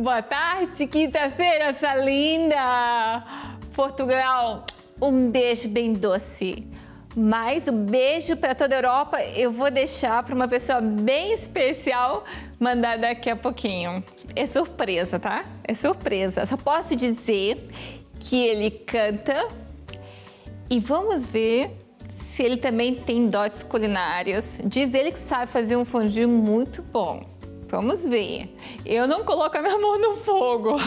Boa tarde, quinta-feira, essa linda! Portugal, um beijo bem doce. Mas o beijo para toda a Europa eu vou deixar para uma pessoa bem especial mandar daqui a pouquinho. É surpresa, tá? É surpresa. Só posso dizer que ele canta e vamos ver se ele também tem dotes culinários. Diz ele que sabe fazer um fondue muito bom. Vamos ver. Eu não coloco a minha mão no fogo.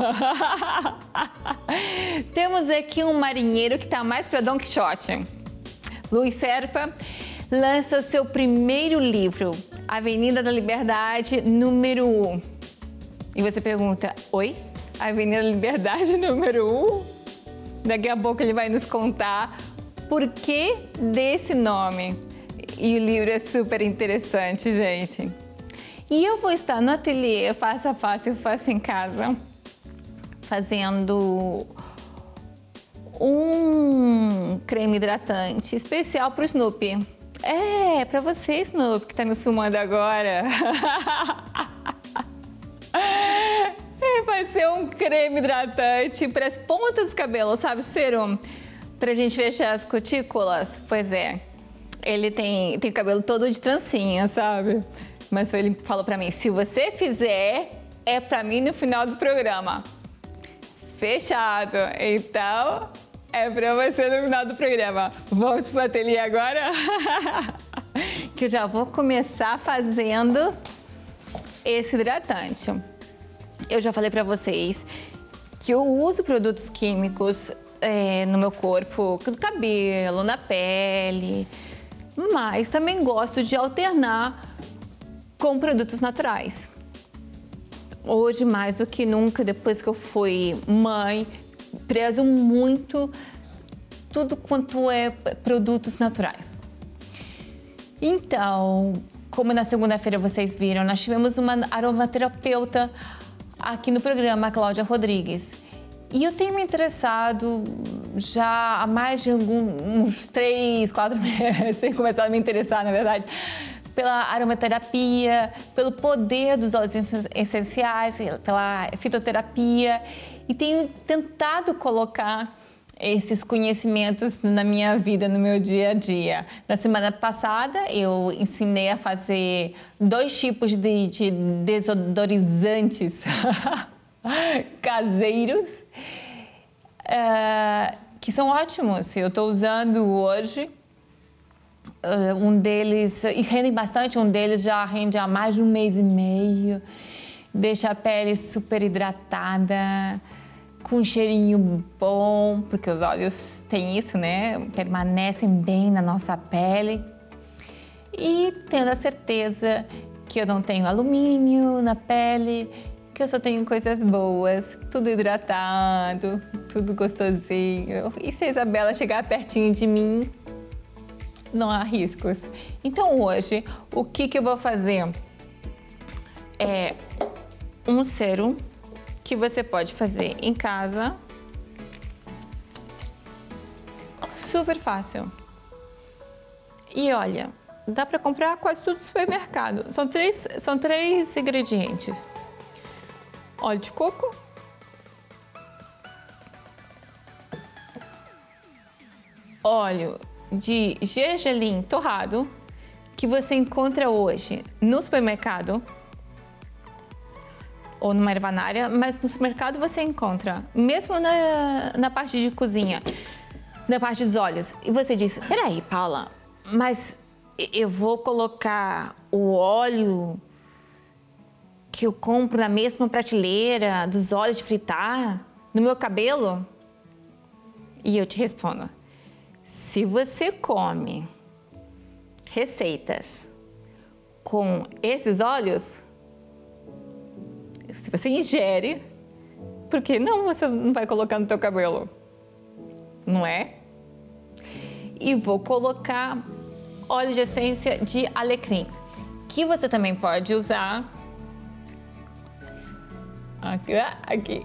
Temos aqui um marinheiro que tá mais para Don Quixote. Luiz Serpa lança o seu primeiro livro, Avenida da Liberdade, número 1. E você pergunta, oi? Avenida da Liberdade, número 1? Daqui a pouco ele vai nos contar por que desse nome. E o livro é super interessante, gente. E eu vou estar no ateliê Faço a Faço, eu faço em casa, fazendo um creme hidratante especial para o Snoopy. É, para você, Snoopy, que tá me filmando agora. Vai ser um creme hidratante para as pontas dos cabelos, sabe, serum? Pra gente fechar as cutículas. Pois é, ele tem o cabelo todo de trancinha, sabe? Mas ele falou pra mim, se você fizer, é pra mim no final do programa. Fechado. Então, é pra você no final do programa. Vamos pro ateliê agora? Que eu já vou começar fazendo esse hidratante. Eu já falei pra vocês que eu uso produtos químicos no meu corpo, no cabelo, na pele, mas também gosto de alternar com produtos naturais. Hoje, mais do que nunca, depois que eu fui mãe, prezo muito tudo quanto é produtos naturais. Então, como na segunda-feira vocês viram, nós tivemos uma aromaterapeuta aqui no programa, a Cláudia Rodrigues. E eu tenho me interessado já há mais de uns 3, 4 meses, tenho começado a me interessar, na verdade, pela aromaterapia, pelo poder dos óleos essenciais, pela fitoterapia e tenho tentado colocar esses conhecimentos na minha vida, no meu dia a dia. Na semana passada eu ensinei a fazer 2 tipos de desodorizantes caseiros, que são ótimos. Eu estou usando hoje. Um deles, e rendem bastante, um deles já rende há mais de 1 mês e meio, deixa a pele super hidratada, com um cheirinho bom, porque os óleos têm isso, né? Permanecem bem na nossa pele. E tendo a certeza que eu não tenho alumínio na pele, que eu só tenho coisas boas, tudo hidratado, tudo gostosinho. E se a Isabela chegar pertinho de mim, não há riscos. Então hoje, o que eu vou fazer? É um sérum que você pode fazer em casa. Super fácil. E olha, dá para comprar quase tudo no supermercado. São três ingredientes. Óleo de coco, óleo de gergelim torrado, que você encontra hoje no supermercado ou numa ervanária, mas no supermercado você encontra, mesmo na parte de cozinha, na parte dos óleos. E você diz, peraí, Paula, mas eu vou colocar o óleo que eu compro na mesma prateleira dos óleos de fritar no meu cabelo? E eu te respondo, se você come receitas com esses óleos, se você ingere, por que não você não vai colocar no teu cabelo? Não é? E vou colocar óleo de essência de alecrim, que você também pode usar aqui.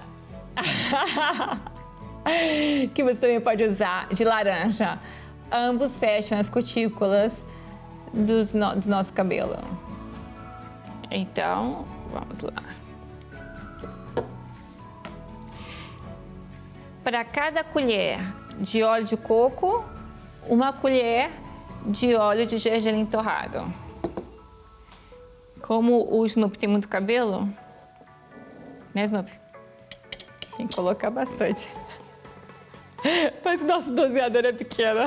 Que você também pode usar de laranja. Ambos fecham as cutículas do nosso cabelo. Então, vamos lá. para cada colher de óleo de coco, 1 colher de óleo de gergelim torrado. Como o Snoopy tem muito cabelo, né, Snoopy? Tem que colocar bastante. Mas o nosso doseador é pequeno.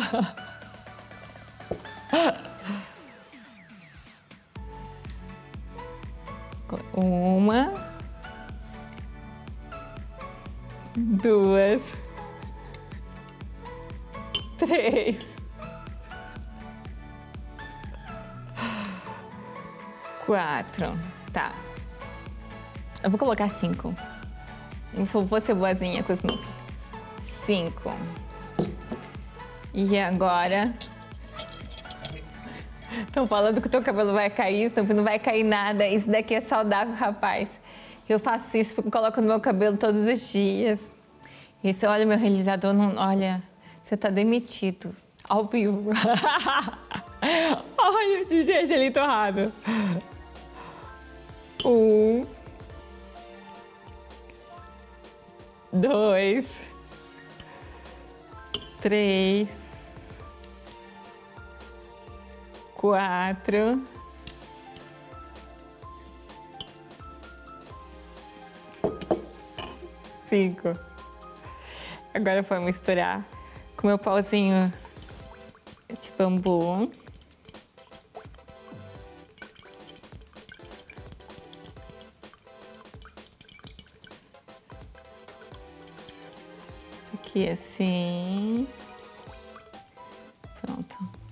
1, 2, 3, 4. Tá. Eu vou colocar 5. Eu vou ser boazinha com o Snoopy. 5. E agora... Estão falando que o teu cabelo vai cair, Snoopy, não vai cair nada. Isso daqui é saudável, rapaz. Eu faço isso porque eu coloco no meu cabelo todos os dias. E você olha meu realizador, não, olha, você tá demitido. Ao vivo. Olha de gergelim torrado. 1, 2, 3, 4, 5. Agora vou misturar com meu pauzinho de bambu. Aqui assim. Pronto.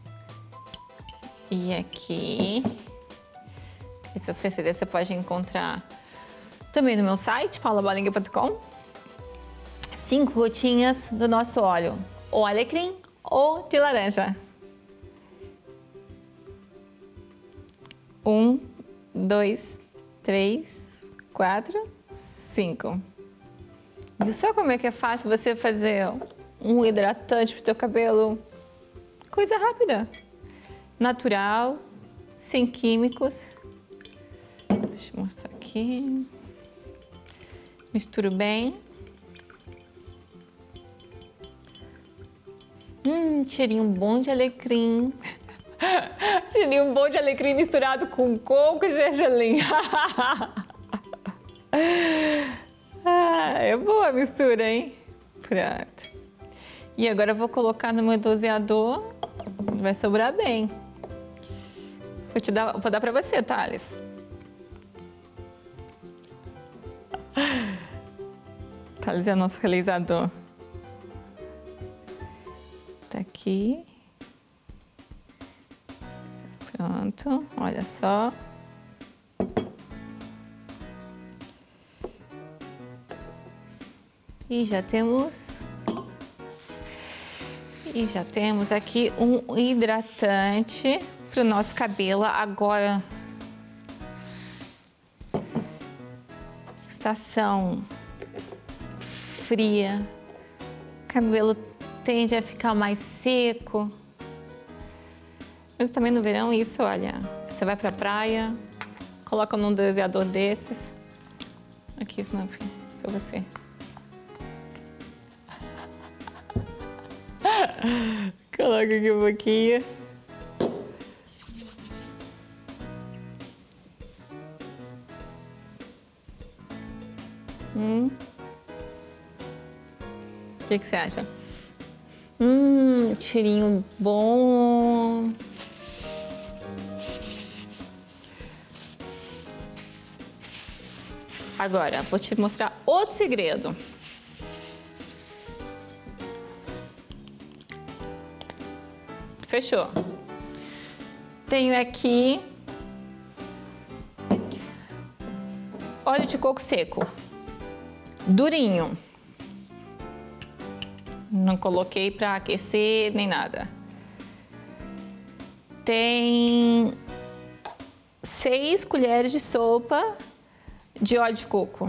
E aqui. Essas receitas você pode encontrar também no meu site, paulabolinga.com. 5 gotinhas do nosso óleo, ou alecrim ou de laranja. 1, 2, 3, 4, 5. Viu só como é que é fácil você fazer um hidratante pro teu cabelo? Coisa rápida, natural, sem químicos. Deixa eu mostrar aqui. Misturo bem. Cheirinho bom de alecrim. Cheirinho bom de alecrim misturado com coco e gergelim. É boa a mistura, hein? Pronto. E agora eu vou colocar no meu doseador. Vai sobrar bem. Vou dar pra você, Thales. Thales é o nosso realizador. Tá aqui. Pronto, olha só. E já temos aqui um hidratante para o nosso cabelo. Agora, estação fria, cabelo tende a ficar mais seco. Mas também no verão isso, olha, você vai pra praia, coloca num doseador desses. Aqui, Snoopy, pra você. Coloca aqui um pouquinho. O que você acha? Cheirinho bom. Agora, vou te mostrar outro segredo. Fechou. Tenho aqui óleo de coco seco, durinho. Não coloquei para aquecer nem nada. Tem 6 colheres de sopa de óleo de coco.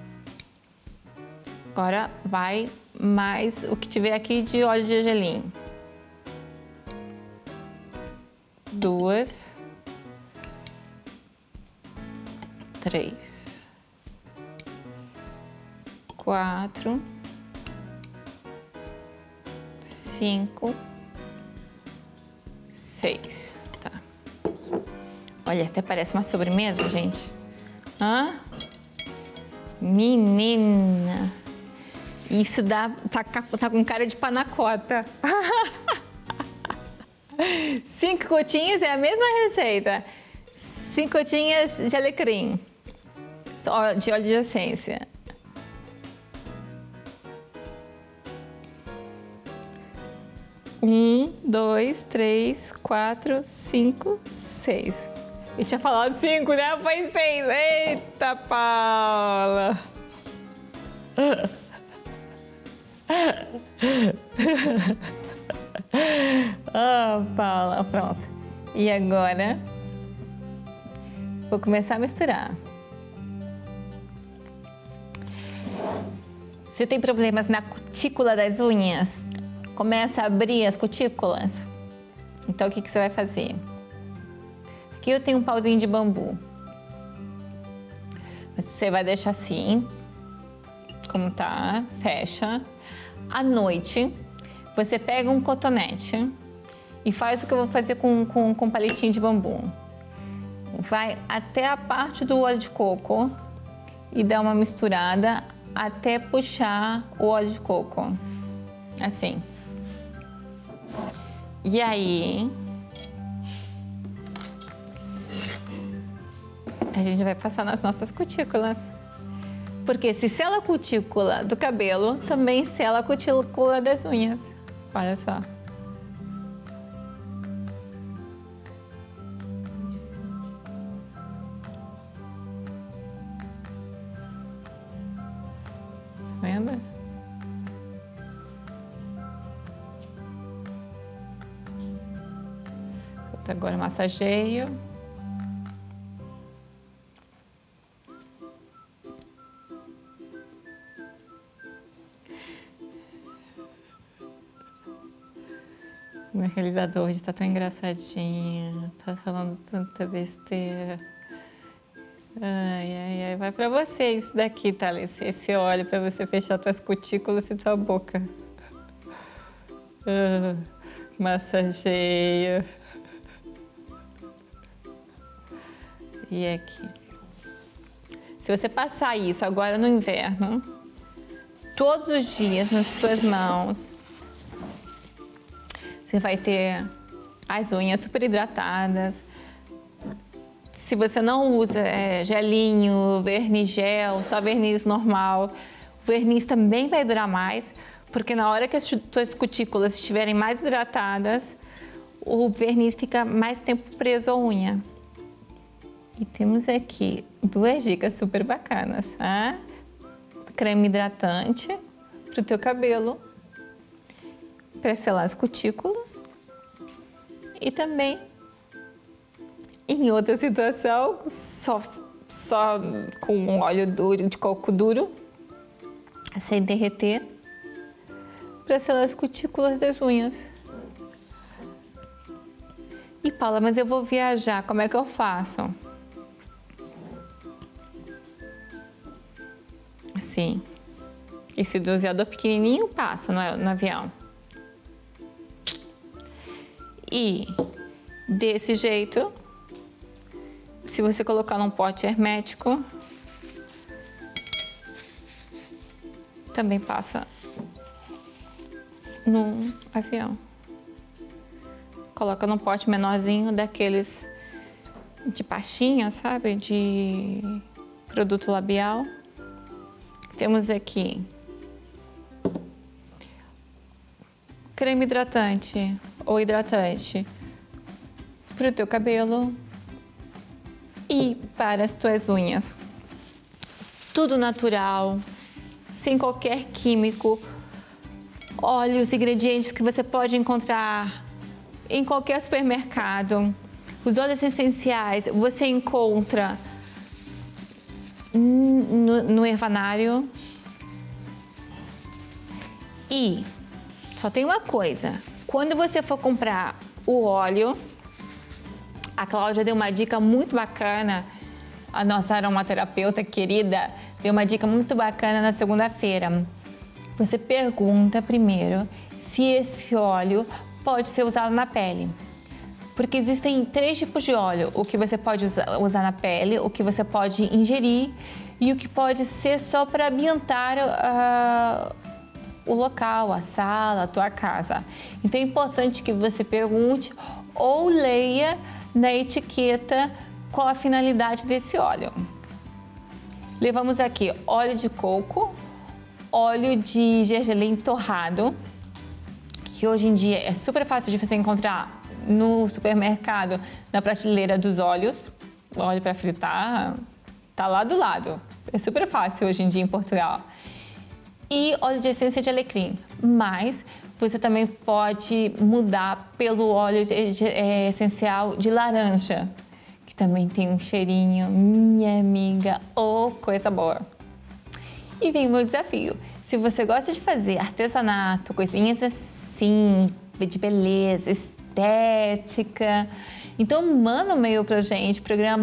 Agora vai mais o que tiver aqui de óleo de gergelim. 2, 3, 4, 5, 6. Tá. Olha, até parece uma sobremesa, gente. Hã? Menina. Isso tá com cara de panacota. 5 gotinhas é a mesma receita. 5 gotinhas de alecrim. De óleo de essência. 1, 2, 3, 4, 5, 6. Eu tinha falado 5, né? Foi 6. Eita, Paula! Paula, pronto. E agora, vou começar a misturar. Você tem problemas na cutícula das unhas? Começa a abrir as cutículas? Então, o que você vai fazer? Aqui eu tenho um pauzinho de bambu. Você vai deixar assim, como tá, fecha. À noite, você pega um cotonete e faz o que eu vou fazer com palitinho de bambu. Vai até a parte do óleo de coco e dá uma misturada até puxar o óleo de coco. Assim. E aí, a gente vai passar nas nossas cutículas. Porque se sela a cutícula do cabelo, também sela a cutícula das unhas. Olha só. Tá vendo? Agora massageio. Meu realizador hoje tá tão engraçadinho, tá falando tanta besteira. Ai, ai, ai, vai pra você isso daqui, Thales, esse óleo pra você fechar tuas cutículas e tua boca. Massageio. E aqui. Se você passar isso agora no inverno, todos os dias nas suas mãos, você vai ter as unhas super hidratadas. Se você não usa gelinho, verniz gel, só verniz normal, o verniz também vai durar mais, porque na hora que as suas cutículas estiverem mais hidratadas, o verniz fica mais tempo preso à unha. E temos aqui 2 dicas super bacanas, tá? Creme hidratante para o teu cabelo, para selar as cutículas. E também, em outra situação, só com óleo duro, de coco duro, sem derreter, para selar as cutículas das unhas. E Paula, mas eu vou viajar, como é que eu faço? Assim, esse doseador pequenininho passa no avião. E desse jeito, se você colocar num pote hermético, também passa no avião. Coloca num pote menorzinho daqueles de pastinha, sabe? De produto labial. Temos aqui creme hidratante ou hidratante para o teu cabelo e para as tuas unhas. Tudo natural, sem qualquer químico, óleos, ingredientes que você pode encontrar em qualquer supermercado. Os óleos essenciais você encontra no Ervanário. E só tem uma coisa, quando você for comprar o óleo, a Cláudia deu uma dica muito bacana, a nossa aromaterapeuta querida deu uma dica muito bacana na segunda-feira. Você pergunta primeiro se esse óleo pode ser usado na pele. Porque existem 3 tipos de óleo, o que você pode usar na pele, o que você pode ingerir e o que pode ser só para ambientar o local, a sala, a tua casa. Então é importante que você pergunte ou leia na etiqueta qual a finalidade desse óleo. Levamos aqui óleo de coco, óleo de gergelim torrado, que hoje em dia é super fácil de você encontrar no supermercado, na prateleira dos óleos. Óleo para fritar, tá lá do lado. É super fácil hoje em dia em Portugal. E óleo de essência de alecrim, mas você também pode mudar pelo óleo essencial de laranja, que também tem um cheirinho, minha amiga, coisa boa. E vem o meu desafio. Se você gosta de fazer artesanato, coisinhas assim, de beleza, estética, então manda um e-mail pra gente,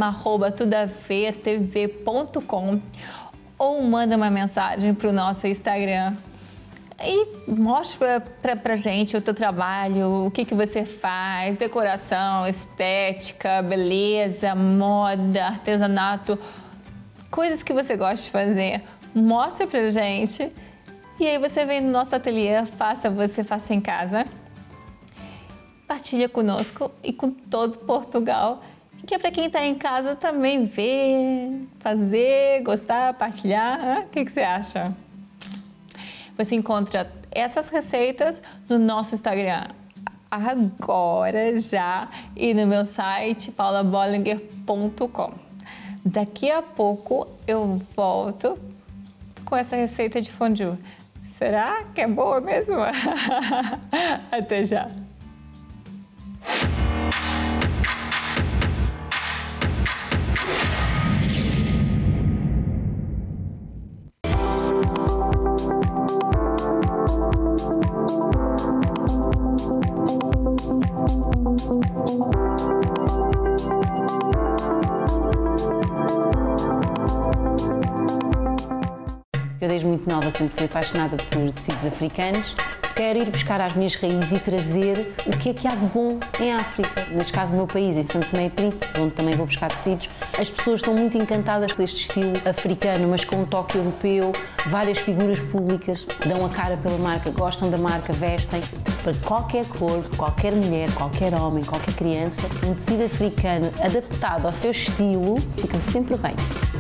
programa@tudavertv.com, ou manda uma mensagem pro nosso Instagram e mostra pra gente o teu trabalho, o que você faz, decoração, estética, beleza, moda, artesanato, coisas que você gosta de fazer. Mostra pra gente e aí você vem no nosso ateliê, faça em casa. Partilha conosco e com todo Portugal, que é para quem está em casa também ver, fazer, gostar, partilhar. O que você acha? Você encontra essas receitas no nosso Instagram agora, já, e no meu site paulabollinger.com. Daqui a pouco eu volto com essa receita de fondue. Será que é boa mesmo? Até já! Eu desde muito nova sempre fui apaixonada por tecidos africanos. Quero ir buscar às minhas raízes e trazer o que há de bom em África. Neste caso, no meu país, em Santo Tomé e Príncipe, onde também vou buscar tecidos. As pessoas estão muito encantadas com este estilo africano, mas com um toque europeu. Várias figuras públicas dão a cara pela marca, gostam da marca, vestem. Para qualquer cor, qualquer mulher, qualquer homem, qualquer criança, um tecido africano adaptado ao seu estilo fica sempre bem.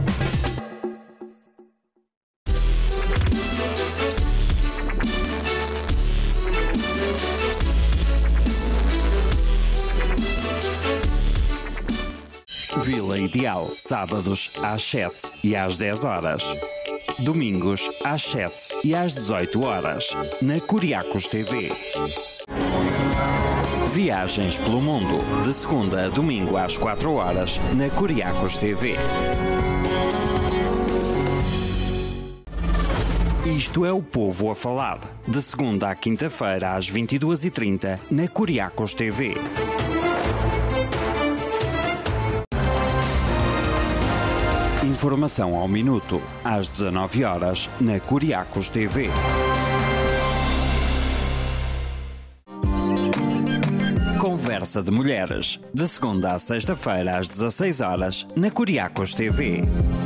Vila Ideal, sábados às 7 e às 10 horas. Domingos às 7 e às 18 horas, na Curiacos TV. Viagens pelo mundo, de segunda a domingo às 4 horas, na Curiacos TV. Isto é o Povo a Falar, de segunda à quinta-feira às 22h30, na Curiacos TV. Informação ao minuto, às 19 horas, na Curiacos TV. Conversa de Mulheres, de segunda à sexta-feira, às 16 horas, na Curiacos TV.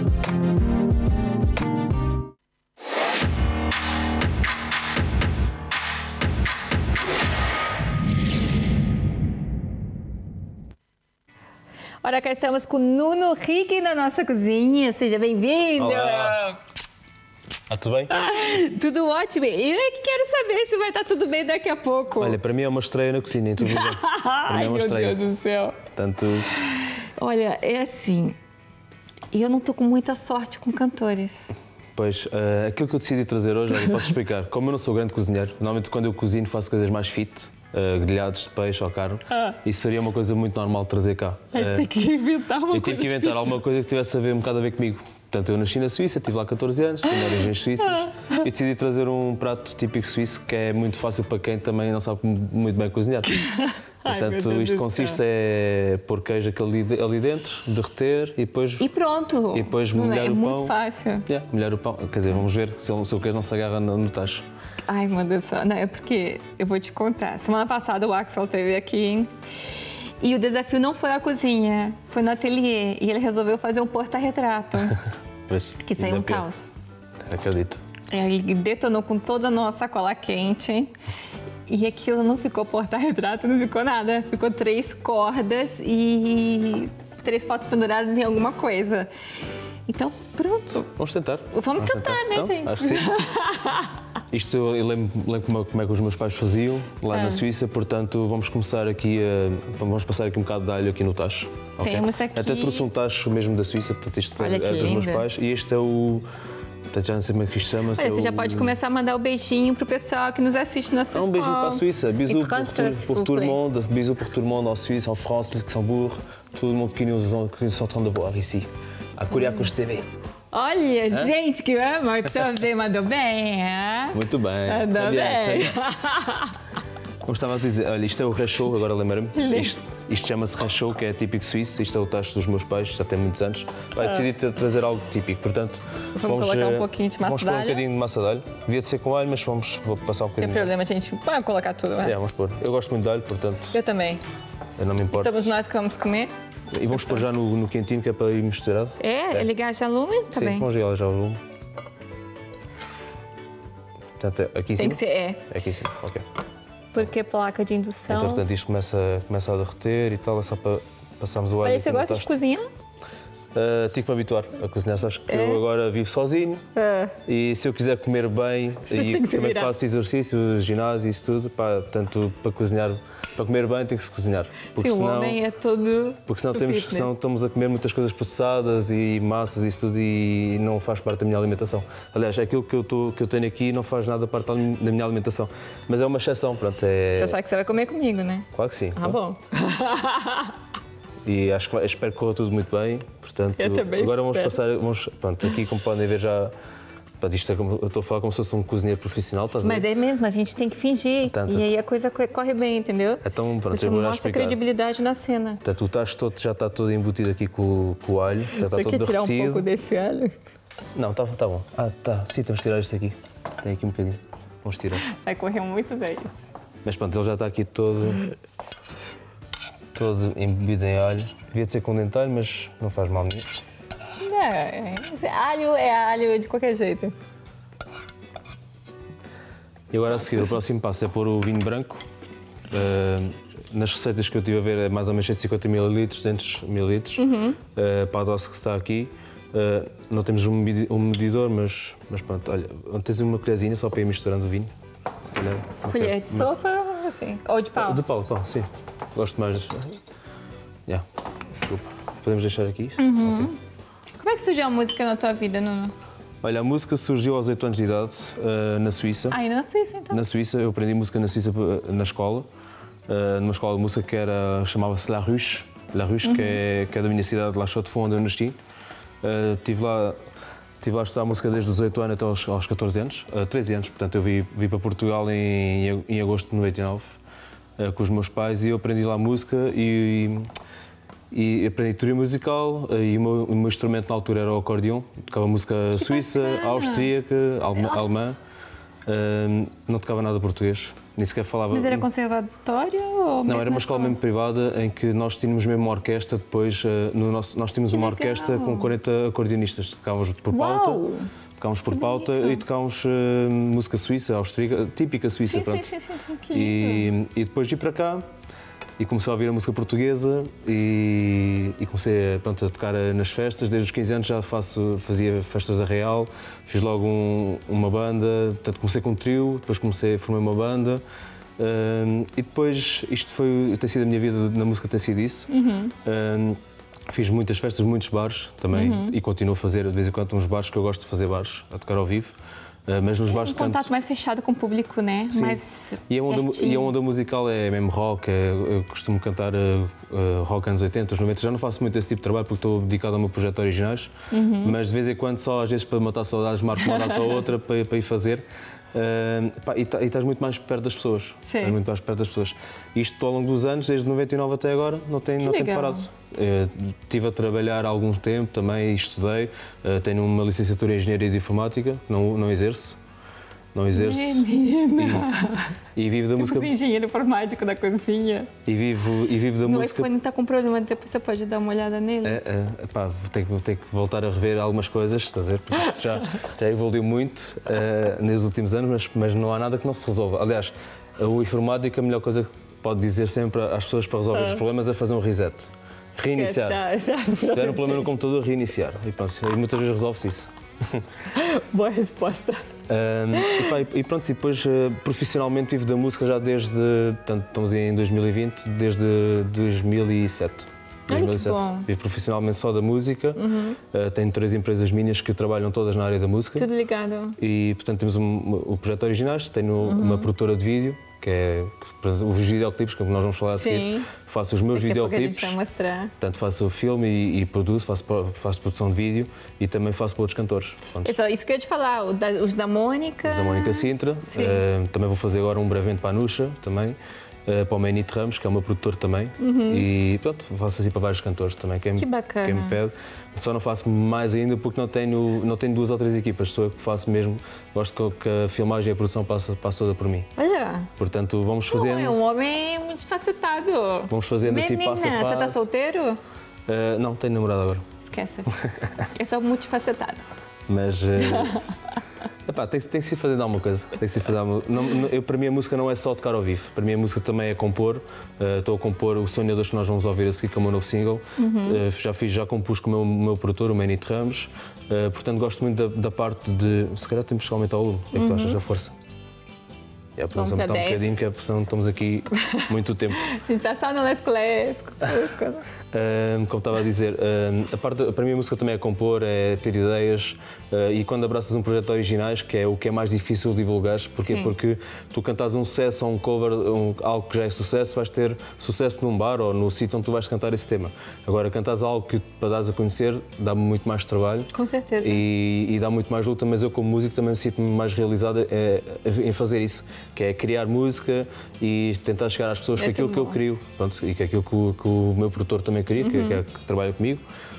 Ora, cá estamos com o Nuno Righi na nossa cozinha. Seja bem-vindo! Olá! Tudo bem? Tudo ótimo. Eu é que quero saber se vai estar tudo bem daqui a pouco. Olha, para mim é uma estreia na cozinha, em televisão. Ai, meu Deus do céu. Portanto... Olha, é assim, eu não estou com muita sorte com cantores. Pois, aquilo que eu decidi trazer hoje, olha, posso explicar. Como eu não sou grande cozinheiro, normalmente quando eu cozinho faço coisas mais fit, grelhados de peixe ou carne, isso seria uma coisa muito normal de trazer cá. Mas tem que inventar uma coisa. Eu tive que inventar alguma coisa que tivesse a ver um bocado a ver comigo. Portanto, eu nasci na Suíça, estive lá 14 anos, tenho origens suíças e decidi trazer um prato típico suíço que é muito fácil para quem também não sabe muito bem cozinhar. Portanto, isto consiste em pôr queijo ali dentro, derreter e depois... E pronto! E depois molhar o pão. É muito fácil. Molhar o pão. Quer dizer, vamos ver se o queijo não se agarra no tacho. Ai, meu Deus do céu. Não, é porque eu vou te contar. Semana passada o Axel esteve aqui e o desafio não foi a cozinha, foi no ateliê. E ele resolveu fazer um porta-retrato, que saiu um caos. Acredito. Ele detonou com toda a nossa sacola quente. E aquilo não ficou porta-retrato, não ficou nada. Ficou 3 cordas e 3 fotos penduradas em alguma coisa. Então, pronto. Vamos tentar. Vamos tentar, né, então, gente? Acho que sim. Isto eu lembro como é que os meus pais faziam lá na Suíça, portanto vamos começar aqui vamos passar aqui um bocado de alho aqui no tacho. Temos aqui... Até trouxe um tacho mesmo da Suíça, portanto isto é dos meus pais e este é o... Portanto, já não sei como é que isto chama. Olha, você já pode começar a mandar o beijinho pro pessoal que nos assiste na sua escola. Um beijinho para a Suíça. Bisous pour tout le monde. Bisous pour tout le monde en Suisse, en France, Luxembourg. Tout le monde qui nous est en train de voir ici. A Kuriakos TV. Olha, gente, que muito bem, mandou bem, hein? Muito bem. Mandou bem. Como estava a dizer, olha, isto é o rechou, agora lembro-me. Isto chama-se rechou, que é típico suíço. Isto é o tacho dos meus pais, já tem muitos anos. Decidi trazer algo típico, portanto... Vamos colocar um pouquinho de massa Vamos de alho. pôr um bocadinho de massa de alho. Devia de ser com alho, mas vou passar um bocadinho. Não tem problema, gente. Pode colocar tudo, né? Vamos pôr. Eu gosto muito de alho, portanto... Eu também. Eu não me importo. E somos nós que vamos comer. E vamos pôr já no quentinho, que é para ir misturado. Ligar já lume? Tá Sim, bem. vamos ligar já o lume. Portanto, aqui em Tem cima? que ser, É aqui em cima, ok. Porque placa de indução. Então, portanto, isto começa a derreter e tal, é só para passarmos o alho. Mas você gosta de cozinhar? Tive que me habituar a cozinhar, sabes que eu agora vivo sozinho e se eu quiser comer bem e também faço exercício, ginásio e isso tudo, tanto para cozinhar, para comer bem tem que se cozinhar. Porque sim, senão, o homem é todo. Porque senão estamos a comer muitas coisas processadas e massas e isso tudo e não faz parte da minha alimentação. Aliás, aquilo que eu tenho aqui não faz nada parte da minha alimentação. Mas é uma exceção, pronto. Você sabe que você vai comer comigo, né? Claro que sim. Ah, bom. E espero que corra tudo muito bem. Portanto, eu também agora vamos passar. Pronto, aqui como podem ver já. Pronto, isto é como, eu estou a falar como se fosse um cozinheiro profissional, estás a ver? Mas é mesmo, a gente tem que fingir. E aí a coisa corre bem, entendeu? Então, pronto, você eu vou mostra credibilidade na cena. Portanto, o tacho todo já está todo embutido aqui com o alho. Já está você todo quer tirar derretido. um pouco desse alho? Não, está bom. Tá. Sim, temos que tirar isto aqui. Tem aqui um bocadinho. Vamos tirar. Vai correr muito bem isso. Mas pronto, ele já está aqui todo embebido em alho. Devia de ser com dentalho, mas não faz mal nenhum. Alho é alho de qualquer jeito. E agora a seguir, o próximo passo é pôr o vinho branco. Nas receitas que eu estive a ver é mais ou menos 150 ml, 200 ml. Para a dose que está aqui. Não temos um medidor, mas pronto, olha, tens uma colherzinha só para ir misturando o vinho. Se calhar, colher de sopa assim, ou de pau? De pau, sim. Gosto mais disso. Desculpa. Podemos deixar aqui isso? Okay. Como é que surgiu a música na tua vida, Nuno? Olha, a música surgiu aos 8 anos de idade, na Suíça. Ainda na Suíça, então? Na Suíça, eu aprendi música na Suíça na escola. Numa escola de música que chamava-se La Ruche, que é da minha cidade, La Chaux-de-Fonds, onde eu nasci. Estive lá a estudar música desde os 8 anos até aos 14 anos, 13 anos. Portanto, eu vim para Portugal em agosto de 99 com os meus pais e eu aprendi lá música e aprendi teoria musical e o meu instrumento na altura era o acordeão. Tocava música suíça, austríaca, alemã. Não tocava nada português, nem sequer falava... Mas era conservatório ou... Não, era uma escola mesmo privada em que nós tínhamos mesmo uma orquestra depois, nós tínhamos uma orquestra com 40 acordeonistas, tocávamos por pauta. Tocámos por pauta e tocámos música suíça, austríaca, típica suíça, pronto. Sim. E depois de ir para cá e comecei a ouvir a música portuguesa e comecei a tocar nas festas. Desde os 15 anos já fazia festas da Real, fiz logo uma banda, portanto comecei com um trio, depois formei uma banda e depois isto tem sido a minha vida na música, tem sido isso. Fiz muitas festas, muitos bares também e continuo a fazer de vez em quando uns bares, que eu gosto de fazer bares, a tocar ao vivo. Mas nos bares Um de canto... contato mais fechado com o público, né? Sim. Mais E a onda musical é mesmo rock, eu costumo cantar rock anos 80, 90, já não faço muito esse tipo de trabalho porque estou dedicado ao meu projeto originais, mas de vez em quando só às vezes para matar saudades marco uma data ou outra para ir fazer. E estás muito mais perto das pessoas. Sim. Estás muito mais perto das pessoas. Isto ao longo dos anos, desde 99 até agora, não tenho parado. Estive a trabalhar há algum tempo também e estudei. Tenho uma licenciatura em Engenharia de Informática, não exerço. Não exerço. E vivo da música. Engenheiro informático da cozinha. E vivo da Meu música. iPhone está com problema, depois você pode dar uma olhada nele. Vou ter que voltar a rever algumas coisas, estás a ver? Porque isto já evoluiu muito nos últimos anos, mas não há nada que não se resolva. Aliás, o informático, a melhor coisa que pode dizer sempre às pessoas para resolver os problemas é fazer um reset. Reiniciar. Se tiver um problema no computador, reiniciar. E pronto, e muitas vezes resolve-se isso. Boa resposta. E pronto, e depois profissionalmente vivo da música já desde, portanto, estamos em 2020, desde 2007. Vivo profissionalmente só da música. Tenho 3 empresas minhas que trabalham todas na área da música. Tudo ligado. E portanto temos o projeto Originais, tenho uma produtora de vídeo, que é os videoclipes, que nós vamos falar a seguir. Faço os meus videoclipes. Vai mostrar. Portanto, faço filme e produzo, faço produção de vídeo e também faço para outros cantores. Isso que eu ia te falar, os da Mónica. Os da Mónica Sintra. Também vou fazer agora um breve evento para a Nuxa, também. Para o Menito Ramos, que é o meu produtor também. E pronto, faço assim para vários cantores também. Que bacana. Quem me pede. Só não faço mais ainda porque não tenho 2 ou 3 equipas. Sou eu que faço mesmo. Gosto que a filmagem e a produção passe toda por mim. Olha. Portanto, vamos fazendo. É um homem multifacetado. Vamos fazendo assim passo a passo. Você está solteiro? Não, tenho namorado agora. Esquece. É só multifacetado. Mas. Tem que se fazer alguma coisa. Para mim a música não é só tocar ao vivo. Para mim a música também é compor. Estou a compor o Sonhadores que nós vamos ouvir a seguir, que é o meu novo single. Já compus com o meu produtor, o Menito Ramos. Portanto, gosto muito da parte de... Se calhar temos que aumentar o volume. O que é que tu achas da força? Podemos aumentar um bocadinho, que senão estamos aqui muito tempo. A gente está só no lesco-lesco. Como estava a dizer, para mim a música também é compor, é ter ideias e quando abraças um projeto originais, que é o que é mais difícil de divulgar. Porquê? Porque tu cantas um sucesso ou um cover, algo que já é sucesso, vais ter sucesso num bar ou no sítio onde tu vais cantar esse tema. Agora, cantas algo que para dares a conhecer dá-me muito mais trabalho. Com certeza. E dá muito mais luta, mas eu como músico também me sinto-me mais realizada em fazer isso, que é criar música e tentar chegar às pessoas com aquilo que eu crio. Pronto, e que é aquilo que o meu produtor também queria, que trabalha comigo.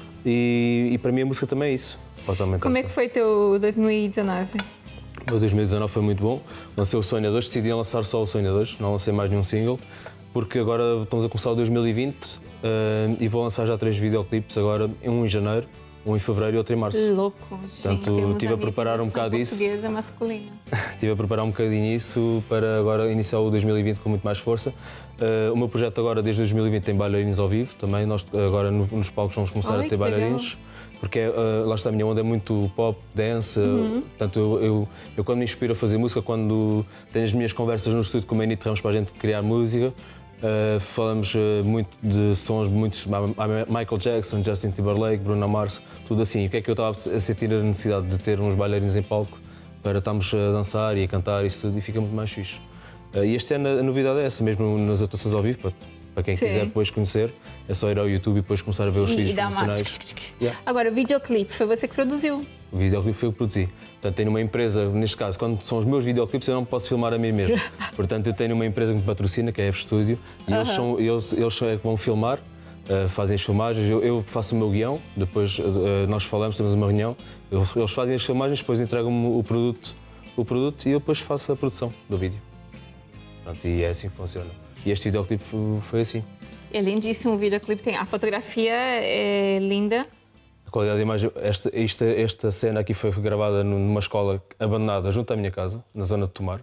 E para mim a música também é isso. Como é que foi teu 2019? O 2019 foi muito bom. Lancei o Sonhadores, decidi lançar só o Sonhadores, não lancei mais nenhum single, porque agora estamos a começar o 2020 e vou lançar já 3 videoclipes agora, um em janeiro, um em fevereiro e outro em março. Louco, portanto, estive a preparar um bocado isso. Portuguesa masculina. Estive a preparar um bocadinho isso para agora iniciar o 2020 com muito mais força. O meu projeto agora, desde 2020, tem bailarinos ao vivo também. Nós agora nos palcos vamos começar a ter bailarinos. Porque lá está, a minha onda é muito pop, dance. Portanto, eu quando me inspiro a fazer música, quando tenho as minhas conversas no estúdio com o Menito Ramos para a gente criar música, falamos muito de sons, muitos Michael Jackson, Justin Timberlake, Bruno Mars, tudo assim. E o que é que eu estava a sentir a necessidade de ter uns bailarinos em palco para estarmos a dançar e a cantar isso tudo, e fica muito mais fixe. E este ano a novidade é essa, mesmo nas atuações ao vivo, para quem quiser depois conhecer, é só ir ao YouTube e depois começar a ver os vídeos profissionais. Agora, o videoclipe, foi você que produziu? O videoclipe foi eu que produzi. Portanto, tenho uma empresa, neste caso, quando são os meus videoclipes, eu não posso filmar a mim mesmo. Portanto, eu tenho uma empresa que me patrocina, que é a F-Studio, e eles é que vão filmar, fazem as filmagens, eu faço o meu guião, depois nós falamos, temos uma reunião, eles fazem as filmagens, depois entregam-me o produto e eu depois faço a produção do vídeo. Pronto, e é assim que funciona. E este videoclipe foi assim. É lindíssimo o videoclipe, a fotografia é linda. A qualidade da imagem, esta cena aqui foi gravada numa escola abandonada junto à minha casa, na zona de Tomar.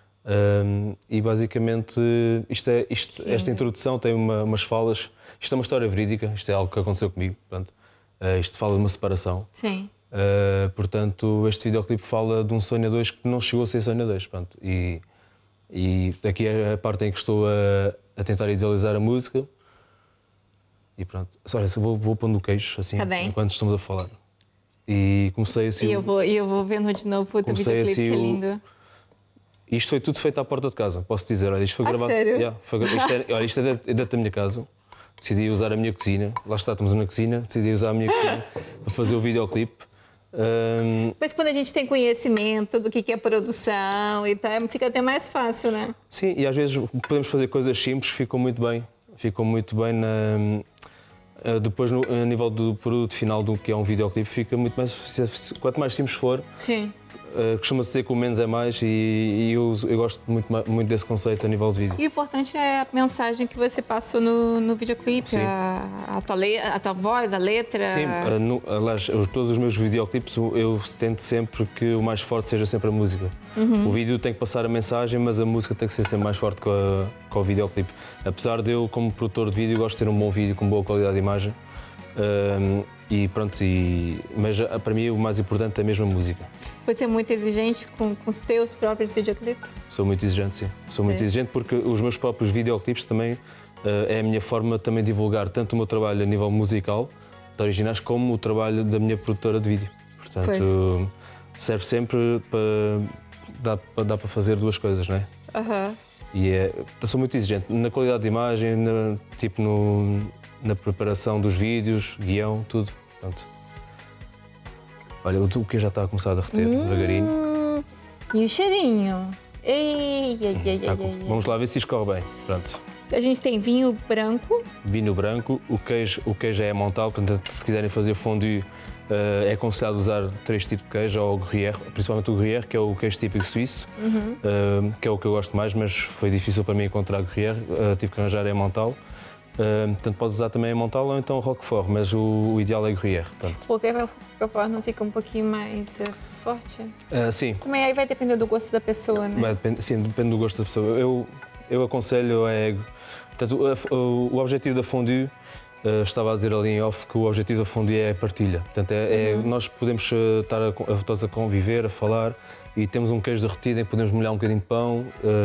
E basicamente esta introdução tem umas falas. Isto é uma história verídica, isto é algo que aconteceu comigo. Portanto, isto fala de uma separação. Sim. Portanto, este videoclipe fala de um sonho a dois que não chegou a ser sonho a dois. Portanto, e aqui é a parte em que estou a tentar idealizar a música. E pronto. Olha, vou pondo o queixo assim, enquanto estamos a falar. E comecei assim... E eu vou vendo de novo o teu videoclipe, assim, que é lindo. Isto foi tudo feito à porta de casa, posso dizer. Olha, isto foi gravado... Sério? Yeah, olha, isto é dentro da minha casa. Decidi usar a minha cozinha. Lá estamos na cozinha. Decidi usar a minha cozinha para fazer o videoclipe. Mas quando a gente tem conhecimento do que é produção e tal, fica até mais fácil, né? Sim, e às vezes podemos fazer coisas simples que ficam muito bem. Ficam muito bem depois, a nível do produto final do que é um videoclipe, fica muito mais... Quanto mais simples for, Sim. Costuma-se dizer que o menos é mais e eu gosto muito desse conceito a nível de vídeo. E o importante é a mensagem que você passou no videoclipe, a tua voz, a letra. Sim, aliás, todos os meus videoclipes eu tento sempre que o mais forte seja sempre a música. O vídeo tem que passar a mensagem, mas a música tem que ser sempre mais forte que o videoclipe. Apesar de eu, como produtor de vídeo, gosto de ter um bom vídeo com boa qualidade de imagem. E pronto, mas para mim o mais importante é mesmo a música. Você é muito exigente com os teus próprios videoclipes? Sou muito exigente, sim. Sou muito exigente porque os meus próprios videoclipes também é a minha forma também de divulgar tanto o meu trabalho a nível musical, de originais, como o trabalho da minha produtora de vídeo. Portanto, serve sempre para... dá para fazer duas coisas, não é? E eu sou muito exigente na qualidade de imagem, na preparação dos vídeos, guião, tudo. Portanto, olha, o que já está a começar a derreter devagarinho. E o cheirinho? Ei. Vamos lá ver se isto corre bem. Pronto. A gente tem vinho branco. Vinho branco, o queijo é Emmental, portanto, se quiserem fazer fondue, é aconselhado usar 3 tipos de queijo, ou o Gruyère, principalmente o Gruyère, que é o queijo típico suíço, que é o que eu gosto mais, mas foi difícil para mim encontrar Gruyère, tive que arranjar Emmental. Portanto, podes usar também Emmental ou então Roquefort, mas o ideal é Gruyère. Porque o Roquefort não fica um pouquinho mais forte? Sim. Também aí vai depender do gosto da pessoa, né? Sim, depende do gosto da pessoa. Eu aconselho, portanto, o objetivo da fondue, estava a dizer ali em off que o objetivo da fondue é a partilha. Portanto, nós podemos estar todos a conviver, a falar, e temos um queijo derretido em que podemos molhar um bocadinho de pão.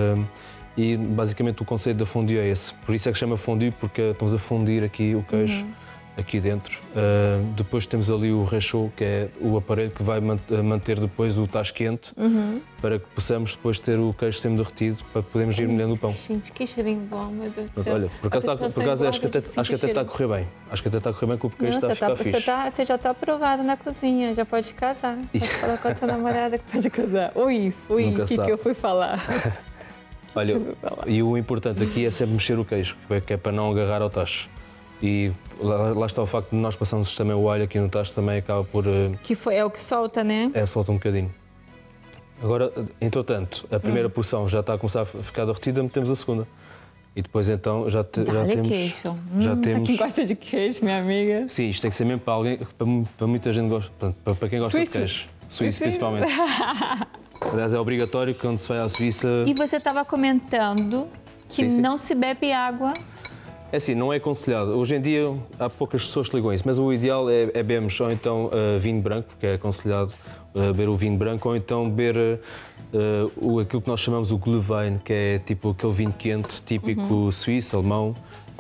E basicamente o conceito da fondue é esse. Por isso é que chama fondue, porque estamos a fundir aqui o queijo aqui dentro. Depois temos ali o réchaud, que é o aparelho que vai manter depois o tacho quente, para que possamos depois ter o queijo semi-derretido, para podermos ir molhando o pão. Gente, que cheirinho bom, meu Deus do céu. Olha, por acaso acho que até está a correr bem. Acho que até está a correr bem, que o queijo está a ficar fixe. Você já está aprovado na cozinha, já pode casar. Pode falar com a sua namorada que pode casar. Ui, o que eu fui falar? Olha, e o importante aqui é sempre mexer o queijo, que é para não agarrar ao tacho. E lá está o facto de nós passarmos também o alho aqui no tacho, também acaba por... É o que solta, né? Solta um bocadinho. Agora, entretanto, a primeira porção já está a começar a ficar derretida, metemos a segunda. E depois então já temos... queijo. Já temos... Quem gosta de queijo, minha amiga. Sim, isto tem que ser mesmo para alguém, para muita gente gosta, portanto, para quem gosta de queijo. Suíço, principalmente. Aliás, é obrigatório que quando se vai à Suíça... E você estava comentando que não se bebe água. É assim, não é aconselhado. Hoje em dia há poucas pessoas que ligam a isso, mas o ideal é bebermos ou então vinho branco, porque é aconselhado beber o vinho branco, ou então beber aquilo que nós chamamos o Glühwein, que é tipo aquele vinho quente típico suíço, alemão,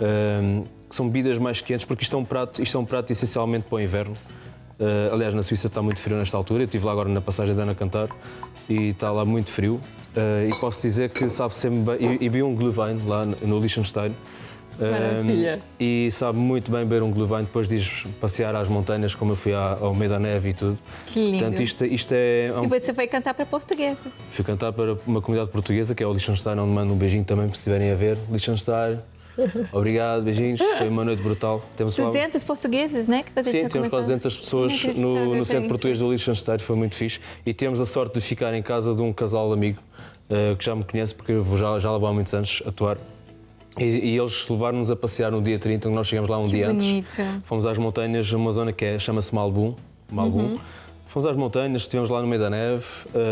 que são bebidas mais quentes, porque isto é um prato essencialmente para o inverno. Aliás, na Suíça está muito frio nesta altura, eu estive lá agora na passagem de Ana Cantar e está lá muito frio. E posso dizer que sabe sempre bem, e bebi um Glühwein lá no Liechtenstein. Maravilha. E sabe muito bem beber um Glühwein depois de ir passear às montanhas, como eu fui ao meio da neve e tudo. Que lindo. Portanto, isto é... E você foi cantar para portugueses? Fui cantar para uma comunidade portuguesa, que é o Liechtenstein, onde mando um beijinho também, se estiverem a ver. Liechtenstein, obrigado, beijinhos. Foi uma noite brutal. Temos 200 portugueses, né? Que você Sim, temos quase 200 pessoas no Centro Português do Liechtenstein, foi muito fixe. E temos a sorte de ficar em casa de um casal amigo, que já me conhece, porque eu já levo há muitos anos a atuar. E eles levaram-nos a passear no dia 30, nós chegamos lá um dia antes. Fomos às montanhas, uma zona que chama-se Malbum. Fomos às montanhas, estivemos lá no meio da neve.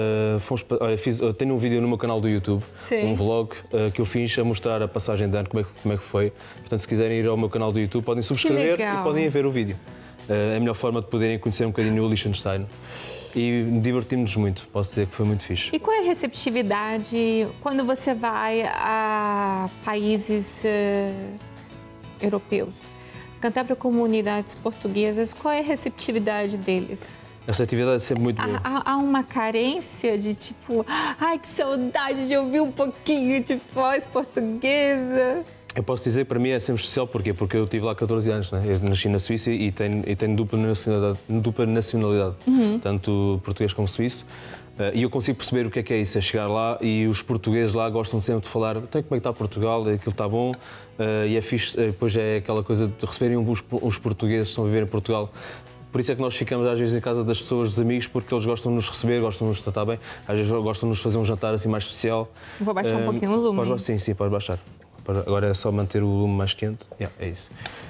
Tenho um vídeo no meu canal do YouTube, um vlog que eu fiz a mostrar a passagem de ano, como é que foi. Portanto, se quiserem ir ao meu canal do YouTube, podem subscrever e podem ver o vídeo. É a melhor forma de poderem conhecer um bocadinho o Liechtenstein. E divertimos-nos muito, posso dizer que foi muito fixe. E qual é a receptividade quando você vai a países europeus? Cantar para comunidades portuguesas, qual é a receptividade deles? A receptividade é sempre muito boa. Há uma carência de tipo, ai, que saudade de ouvir um pouquinho de voz portuguesa. Eu posso dizer que para mim é sempre especial, porquê? Porque eu estive lá 14 anos, né? Eu nasci na Suíça e tenho dupla nacionalidade, tanto português como suíço. E eu consigo perceber o que é isso, é chegar lá e os portugueses lá gostam sempre de falar, então como é que está Portugal, aquilo está bom, e é fixe, depois é aquela coisa de receberem os portugueses que estão a viver em Portugal. Por isso é que nós ficamos às vezes em casa das pessoas, dos amigos, porque eles gostam de nos receber, gostam de nos tratar bem, às vezes gostam de nos fazer um jantar assim mais especial. Vou baixar um pouquinho o lume. Sim, pode baixar. Agora é só manter o lume mais quente. É isso.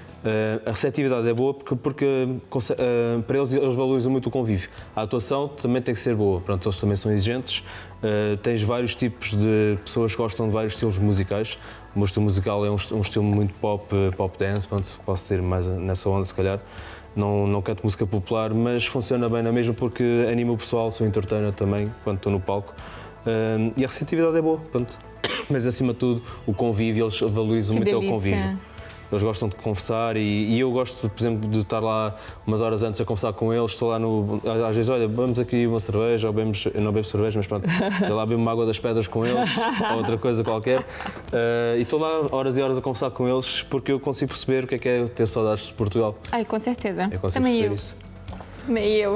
A receptividade é boa porque para eles valorizam muito o convívio. A atuação também tem que ser boa. Pronto, eles também são exigentes. Tens vários tipos de pessoas que gostam de vários estilos musicais. O meu estilo musical é um estilo muito pop dance, pronto, posso ser mais nessa onda se calhar. Não canto música popular, mas funciona bem na mesma porque anima o pessoal, sou entertainer também quando estou no palco. E a receptividade é boa, pronto. Mas acima de tudo o convívio, eles valorizam muito o convívio. Eles gostam de conversar e eu gosto, por exemplo, de estar lá umas horas antes a conversar com eles. Estou lá às vezes, olha, vamos aqui uma cerveja, ou bebemos, eu não bebo cerveja, mas pronto, eu lá bebo uma água das pedras com eles, ou outra coisa qualquer. E estou lá horas e horas a conversar com eles porque eu consigo perceber o que é ter saudades de Portugal. Ai, com certeza. Eu consigo perceber isso. Também eu.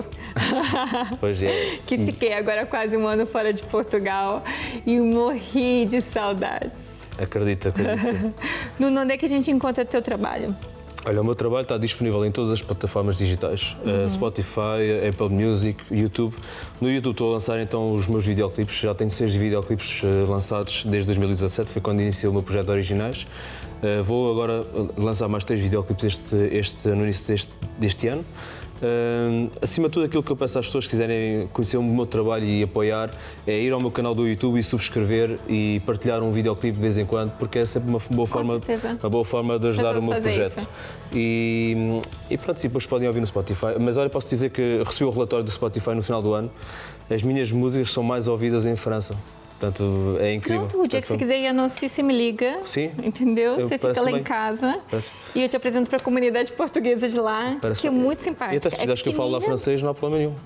Pois é. Que fiquei agora quase um ano fora de Portugal e morri de saudades. Acredito sim. Nuno, onde é que a gente encontra o teu trabalho? Olha, o meu trabalho está disponível em todas as plataformas digitais. Spotify, Apple Music, YouTube. No YouTube estou a lançar então os meus videoclipes. Já tenho 6 videoclipes lançados desde 2017, foi quando iniciei o meu projeto de originais. Vou agora lançar mais 3 videoclipes no início deste ano. Acima de tudo, aquilo que eu peço às pessoas que quiserem conhecer o meu trabalho e apoiar é ir ao meu canal do YouTube e subscrever e partilhar um videoclipe de vez em quando, porque é sempre uma boa forma de ajudar o meu projeto. E pronto, e depois podem ouvir no Spotify. Mas olha, posso dizer que recebi o relatório do Spotify no final do ano. As minhas músicas são mais ouvidas em França. Portanto, é incrível. Pronto, o dia que você quiser ir anunciar, você me liga. Sim. Entendeu? Você fica lá em casa e eu te apresento para a comunidade portuguesa de lá, que é muito simpática. E até se quiseres que eu fale lá francês, não há problema nenhum.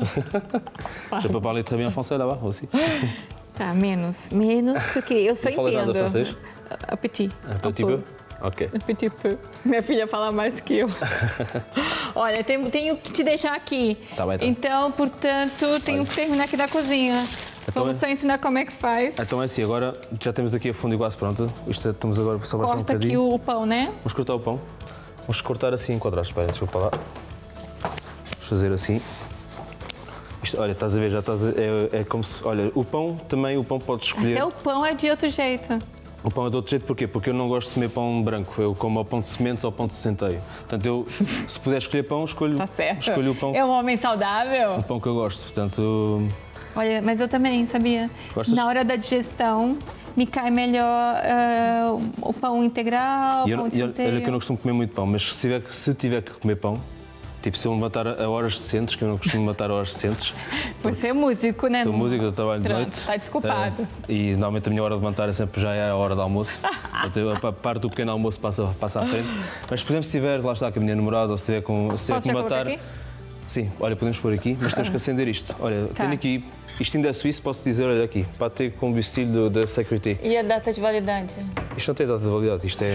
Je peux parler très bien français là-bas aussi. Tá, menos, porque eu só entendo. Falas nada francês? Un petit. Un petit peu? Ok. Un petit peu. Minha filha fala mais que eu. Olha, tenho que te deixar aqui. Tá bem, tá. Então, portanto, tenho que terminar aqui da cozinha. Então Vamos só ensinar como é que faz. Então é assim, agora já temos aqui a fondue quase pronta. Estamos agora só baixar um Corta bocadinho. aqui o pão, né? Vamos cortar o pão. Vamos cortar assim em quadrados. Espera, deixa eu para lá. Vamos fazer assim. Isto, olha, estás a ver, já estás a, é como se... Olha, o pão podes escolher. Até o pão é de outro jeito. O pão é de outro jeito, porquê? Porque eu não gosto de comer pão branco. Eu como ao pão de sementes ou ao pão de centeio. Portanto, eu, se puder escolher pão, escolho o pão. É um homem saudável. O pão que eu gosto, portanto... Olha, mas eu também, sabia? Gostas? Na hora da digestão, me cai melhor o pão integral, o pão de centeio. Olha que eu não costumo comer muito pão, mas se tiver que comer pão, tipo, se eu me levantar a horas decentes, que eu não costumo me levantar a horas decentes... Você é músico, né? Sou músico, eu trabalho de noite. Está desculpado. E normalmente a minha hora de levantar é sempre já é a hora do almoço. Portanto, a parte do pequeno almoço passa à frente. Mas, por exemplo, se estiver, lá está, com a minha namorada, ou se tiver que me levantar... Sim, olha, podemos pôr aqui, mas temos que acender isto. Olha, tenho aqui, isto ainda é suíço, posso dizer, olha aqui, pâté combustível de sécurité. E a data de validade? Isto não tem data de validade, isto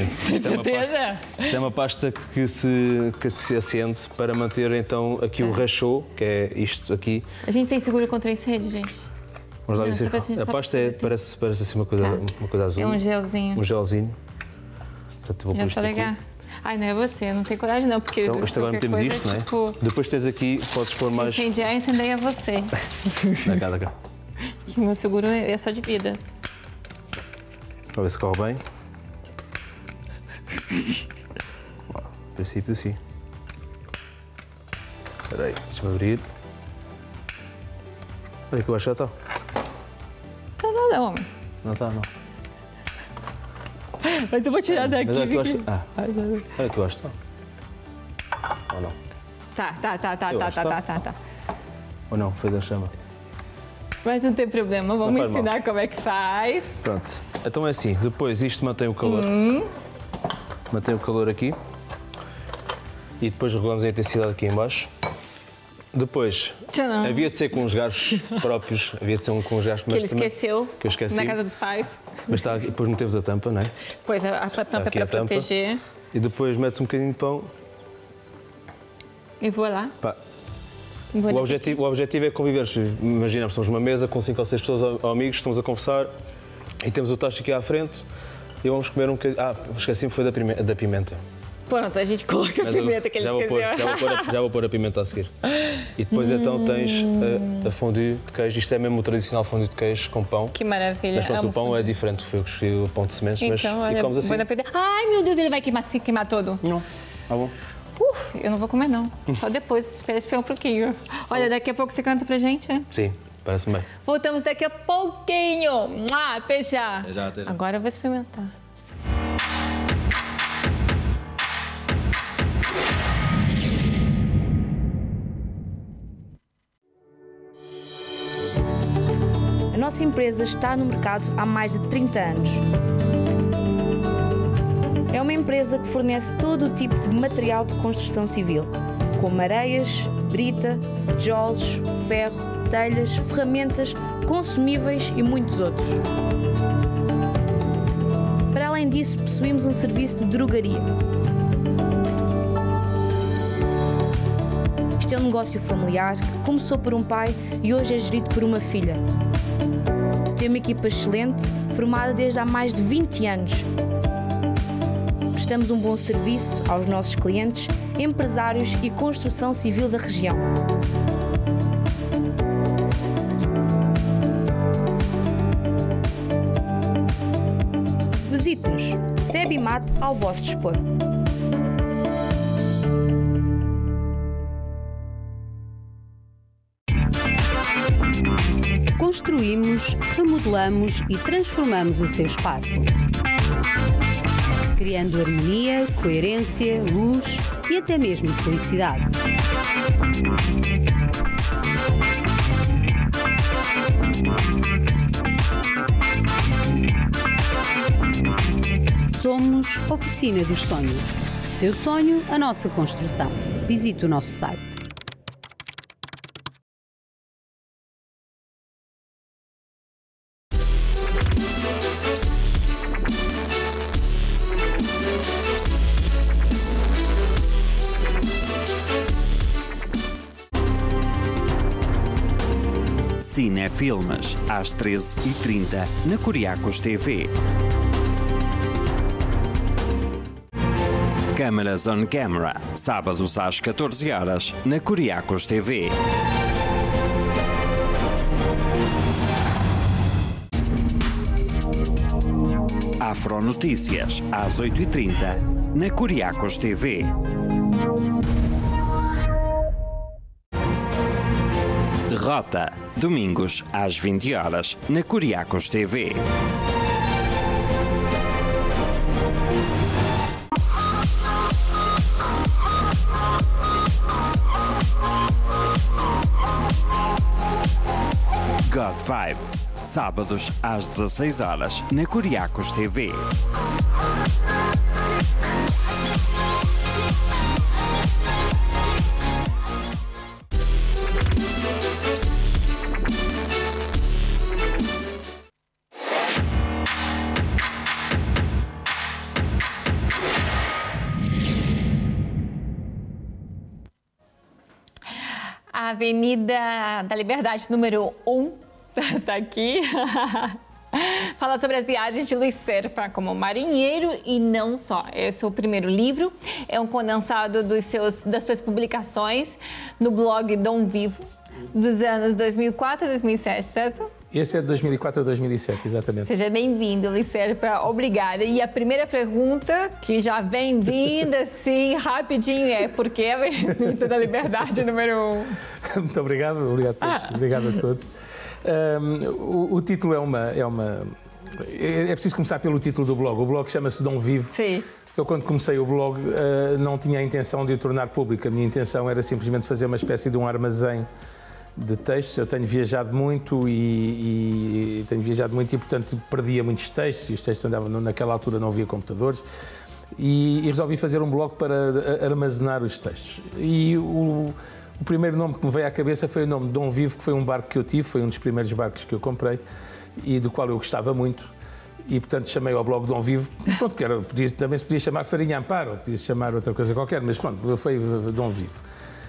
é uma pasta que se acende para manter então aqui o rachou, que é isto aqui. A gente tem seguro contra incêndio, gente? Vamos lá ver. A pasta parece assim uma coisa azul. É um gelzinho. Um gelzinho. Portanto, vou pôr isto aqui. Ai, não é você, não tem coragem não, porque... Então, isto agora metemos isto, não é? Tipo, depois tens aqui, podes pôr mais... Se incendiar, incendeia você. Dá cá. O meu seguro é só de vida. Vamos ver se corre bem. Bom, a princípio, sim. Espera aí, deixa-me abrir. Olha que eu acho que já está. Não, nada, homem. Não está, não. Mas eu vou tirar daqui. Mas olha que eu acho... olha que eu acho que está. Ou não? Tá. Ou não, foi da chama. Mas não tem problema, vamos ensinar como é que faz. Pronto, então é assim, depois isto mantém o calor. Mantém o calor aqui. E depois regulamos a intensidade aqui em baixo. Depois, Tcharam. havia de ser com os garfos próprios, havia de ser com os garfos, Que mas ele também, esqueceu que eu esqueci. na casa dos pais. Mas está aqui, depois metemos a tampa, não é? Pois a tampa é Aqui para a tampa. proteger. E depois metes um bocadinho de pão. E voilà. Pá, E voilà. o objetivo é conviver. Imaginamos, estamos numa mesa com 5 ou 6 pessoas ou amigos, estamos a conversar e temos o tacho aqui à frente e vamos comer um bocadinho. Esqueci-me, foi da pimenta. Pronto, a gente coloca a Mas eu pimenta que ele já vou pôr, esqueceu. já vou pôr a pimenta a seguir. E depois então tens a fondue de queijo. Isto é mesmo o tradicional fondue de queijo com pão. Que maravilha. Mas pronto, Amo o pão fondue. é diferente. Foi eu que escolhi o pão de sementes, mas Então, e olha, comes assim. bom apetite. Ai, meu Deus, ele vai queimar todo. Não, tá bom. Eu não vou comer, não. Só depois, espera um pouquinho. Olha, daqui a pouco você canta pra gente, né? Sim, parece-me bem. Voltamos daqui a pouquinho. Até já. Até já, até já. Agora eu vou experimentar. A nossa empresa está no mercado há mais de 30 anos. É uma empresa que fornece todo o tipo de material de construção civil, como areias, brita, tijolos, ferro, telhas, ferramentas, consumíveis e muitos outros. Para além disso, possuímos um serviço de drogaria. Este é um negócio familiar que começou por um pai e hoje é gerido por uma filha. Tem uma equipa excelente, formada desde há mais de 20 anos. Prestamos um bom serviço aos nossos clientes, empresários e construção civil da região. Visite-nos. Sebimat ao vosso dispor. Construímos, remodelamos e transformamos o seu espaço. Criando harmonia, coerência, luz e até mesmo felicidade. Somos Oficina dos Sonhos. Seu sonho, a nossa construção. Visite o nosso site. Cinefilmes, às 13h30, na Curiacos TV. Câmaras on Camera, sábados às 14 horas, na Curiacos TV. Afro Notícias, às 8h30, na Curiacos TV. Rota, domingos às 20 horas, na Curiacos TV. God Vibe, sábados às 16 horas, na Curiacos TV. A Avenida da Liberdade, número 1, tá aqui. Fala sobre as viagens de Luiz Serpa como marinheiro e não só. Esse é o primeiro livro, é um condensado das suas publicações no blog Dom Vivo, dos anos 2004 a 2007, certo? Esse é de 2004 a 2007, exatamente. Seja bem-vindo, Luiz Serpa, obrigada. E a primeira pergunta, que já vem vindo assim, rapidinho, é por que a Avenida da Liberdade número 1? Muito obrigado, obrigado a todos. O título é preciso começar pelo título do blog. O blog chama-se Dom Vivo. Sim. Eu, quando comecei o blog, não tinha a intenção de o tornar público. A minha intenção era simplesmente fazer uma espécie de um armazém de textos. Eu tenho viajado muito e portanto, perdia muitos textos e os textos andavam, naquela altura não havia computadores e resolvi fazer um blog para armazenar os textos. E o primeiro nome que me veio à cabeça foi o nome de Dom Vivo, que foi um barco que eu tive, foi um dos primeiros barcos que eu comprei e do qual eu gostava muito. E, portanto, chamei ao blog Dom Vivo. Pronto, também se podia chamar Farinha Amparo, ou podia-se chamar outra coisa qualquer, mas pronto, foi Dom Vivo.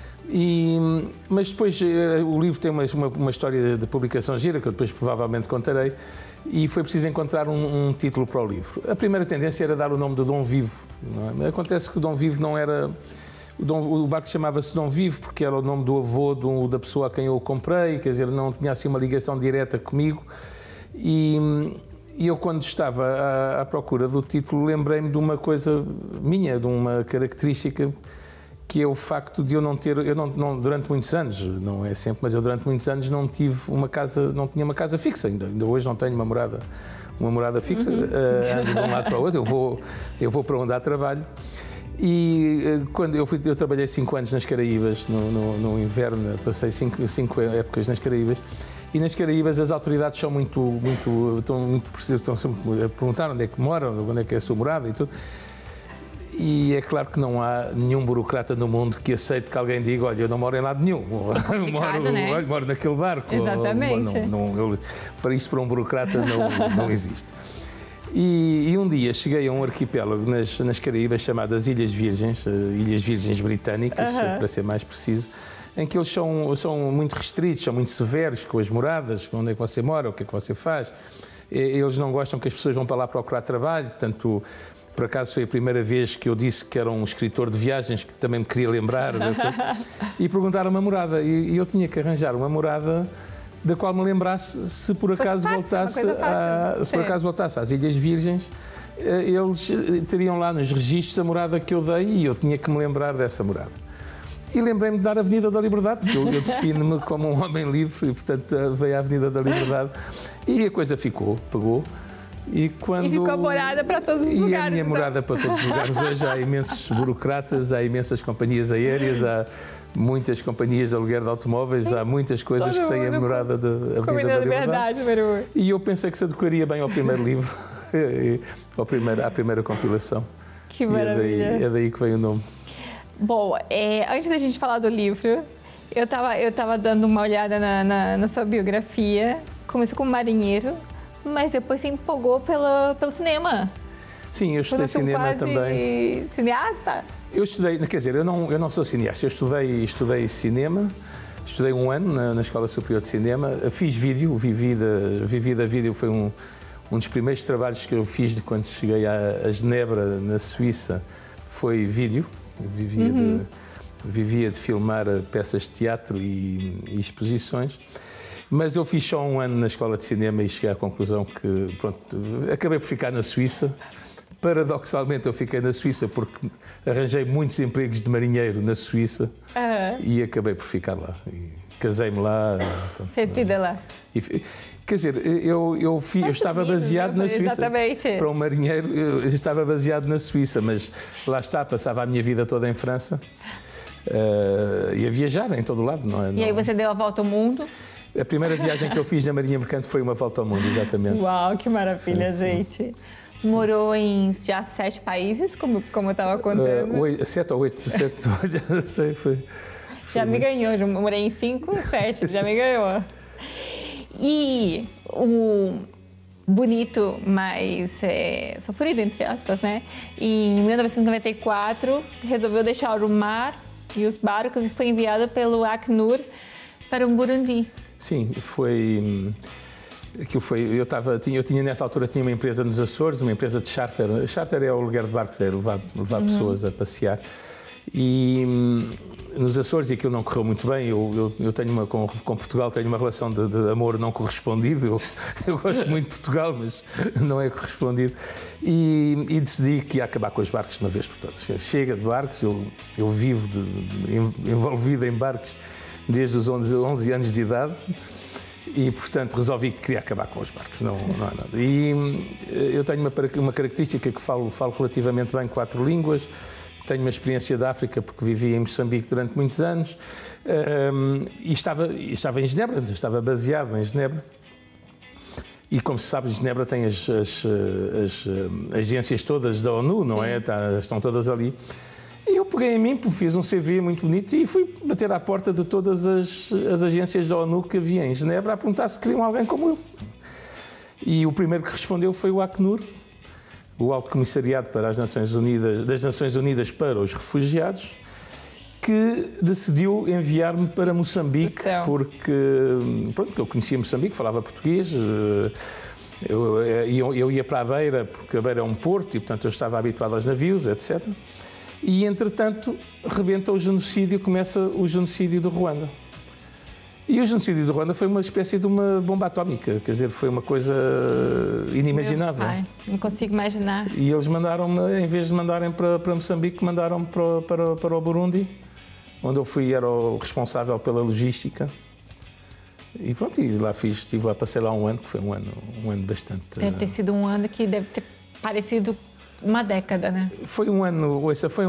Mas depois o livro tem uma história de publicação gira, que eu depois provavelmente contarei, e foi preciso encontrar um título para o livro. A primeira tendência era dar o nome de Dom Vivo. Não é? Acontece que o Dom Vivo não era... O barco chamava-se Dom Vivo porque era o nome do avô da pessoa a quem eu o comprei, quer dizer, não tinha assim uma ligação direta comigo. E eu, quando estava à procura do título, lembrei-me de uma coisa minha, de uma característica, que é o facto de eu não ter, durante muitos anos, não é sempre, mas eu durante muitos anos não tive uma casa, não tinha uma casa fixa, ainda hoje não tenho uma morada fixa, ando de um lado para o outro, eu vou para onde há trabalho. E quando eu trabalhei 5 anos nas Caraíbas, no inverno, passei 5 épocas nas Caraíbas, e nas Caraíbas as autoridades estão sempre a perguntar onde é que moram, onde é que é a sua morada e tudo. E é claro que não há nenhum burocrata no mundo que aceite que alguém diga: olha, eu não moro em lado nenhum, moro naquele barco. Exatamente. Para um burocrata não existe. E um dia cheguei a um arquipélago nas Caraíbas chamadas Ilhas Virgens, Ilhas Virgens Britânicas, para ser mais preciso, em que eles são muito restritos, são muito severos com as moradas, onde é que você mora, o que é que você faz. Eles não gostam que as pessoas vão para lá procurar trabalho, portanto, por acaso foi a primeira vez que eu disse que era um escritor de viagens, que também me queria lembrar da coisa, e perguntaram uma morada, e eu tinha que arranjar uma morada da qual me lembrasse se por acaso voltasse às Ilhas Virgens, eles teriam lá nos registros a morada que eu dei e eu tinha que me lembrar dessa morada. E lembrei-me de dar a Avenida da Liberdade, porque eu defino-me como um homem livre e, portanto, veio a Avenida da Liberdade. E a coisa pegou. E ficou a morada para todos os lugares. E a minha morada para todos os lugares. Hoje há imensos burocratas, há imensas companhias aéreas, há muitas companhias de aluguer de automóveis, há muitas coisas que têm a morada da Avenida da Liberdade. E eu pensei que se adequaria bem ao primeiro livro, à primeira compilação. Que maravilha. E é daí que veio o nome. Bom, antes da gente falar do livro, eu tava dando uma olhada na sua biografia. Começou como marinheiro, mas depois se empolgou pelo cinema. Sim, eu estudei cinema também. Cineasta? Eu estudei, quer dizer, eu não sou cineasta, eu estudei cinema, estudei 1 ano na Escola Superior de Cinema, fiz vídeo, vivi da vídeo, foi um dos primeiros trabalhos que eu fiz de quando cheguei a Genebra, na Suíça, foi vídeo, vivia de filmar peças de teatro e exposições. Mas eu fiz só 1 ano na Escola de Cinema e cheguei à conclusão que, pronto, acabei por ficar na Suíça. Paradoxalmente eu fiquei na Suíça porque arranjei muitos empregos de marinheiro na Suíça e acabei por ficar lá. Casei-me lá. Fez vida lá. Quer dizer, eu estava baseado na Suíça. Exatamente. Para um marinheiro, eu estava baseado na Suíça, mas lá está, passava a minha vida toda em França e a viajar em todo o lado. Não é? E aí você deu a volta ao mundo? A primeira viagem que eu fiz na Marinha Mercante foi uma volta ao mundo, exatamente. Uau, que maravilha, gente. Morou em já 7 países, como eu estava contando? 7 ou 8, já sei, foi já me ganhou, já morei em 5, 7, já me ganhou. E o bonito, mas sofrido, entre aspas, né? E em 1994, resolveu deixar o mar e os barcos e foi enviado pelo Acnur para o Burundi. Sim, eu tinha nessa altura uma empresa nos Açores, uma empresa de charter. Charter é o aluguer de barcos, é levar pessoas a passear. E nos Açores, e aquilo não correu muito bem. Eu tenho com Portugal tenho uma relação de amor não correspondido. Eu gosto muito de Portugal, mas não é correspondido. E decidi que ia acabar com os barcos de uma vez por todas. Chega de barcos, eu vivo envolvido em barcos desde os 11 anos de idade. E, portanto, resolvi que queria acabar com os barcos, não há nada. E eu tenho uma característica que falo relativamente bem 4 línguas, tenho uma experiência da África porque vivi em Moçambique durante muitos anos e estava em Genebra, estava baseado em Genebra. E, como se sabe, Genebra tem as agências todas da ONU, não é? Estão todas ali. E eu peguei em mim, fiz um CV muito bonito e fui bater à porta de todas as agências da ONU que havia em Genebra a perguntar se queriam alguém como eu. E o primeiro que respondeu foi o Acnur, o Alto Comissariado para as Nações Unidas, das Nações Unidas para os Refugiados, que decidiu enviar-me para Moçambique, porque eu conhecia Moçambique, falava português. Eu ia para a Beira, porque a Beira é um porto e, portanto, eu estava habituado aos navios, etc. E, entretanto, rebenta o genocídio, começa o genocídio do Ruanda. E o genocídio do Ruanda foi uma espécie de uma bomba atómica, quer dizer, foi uma coisa inimaginável. Ai, não consigo imaginar. E eles mandaram-me, em vez de mandarem para Moçambique, mandaram-me para o Burundi, onde eu era o responsável pela logística. E pronto, e lá estive lá, passei lá um ano, que foi um ano bastante... Deve ter sido um ano que deve ter parecido uma década, né? Foi um ano,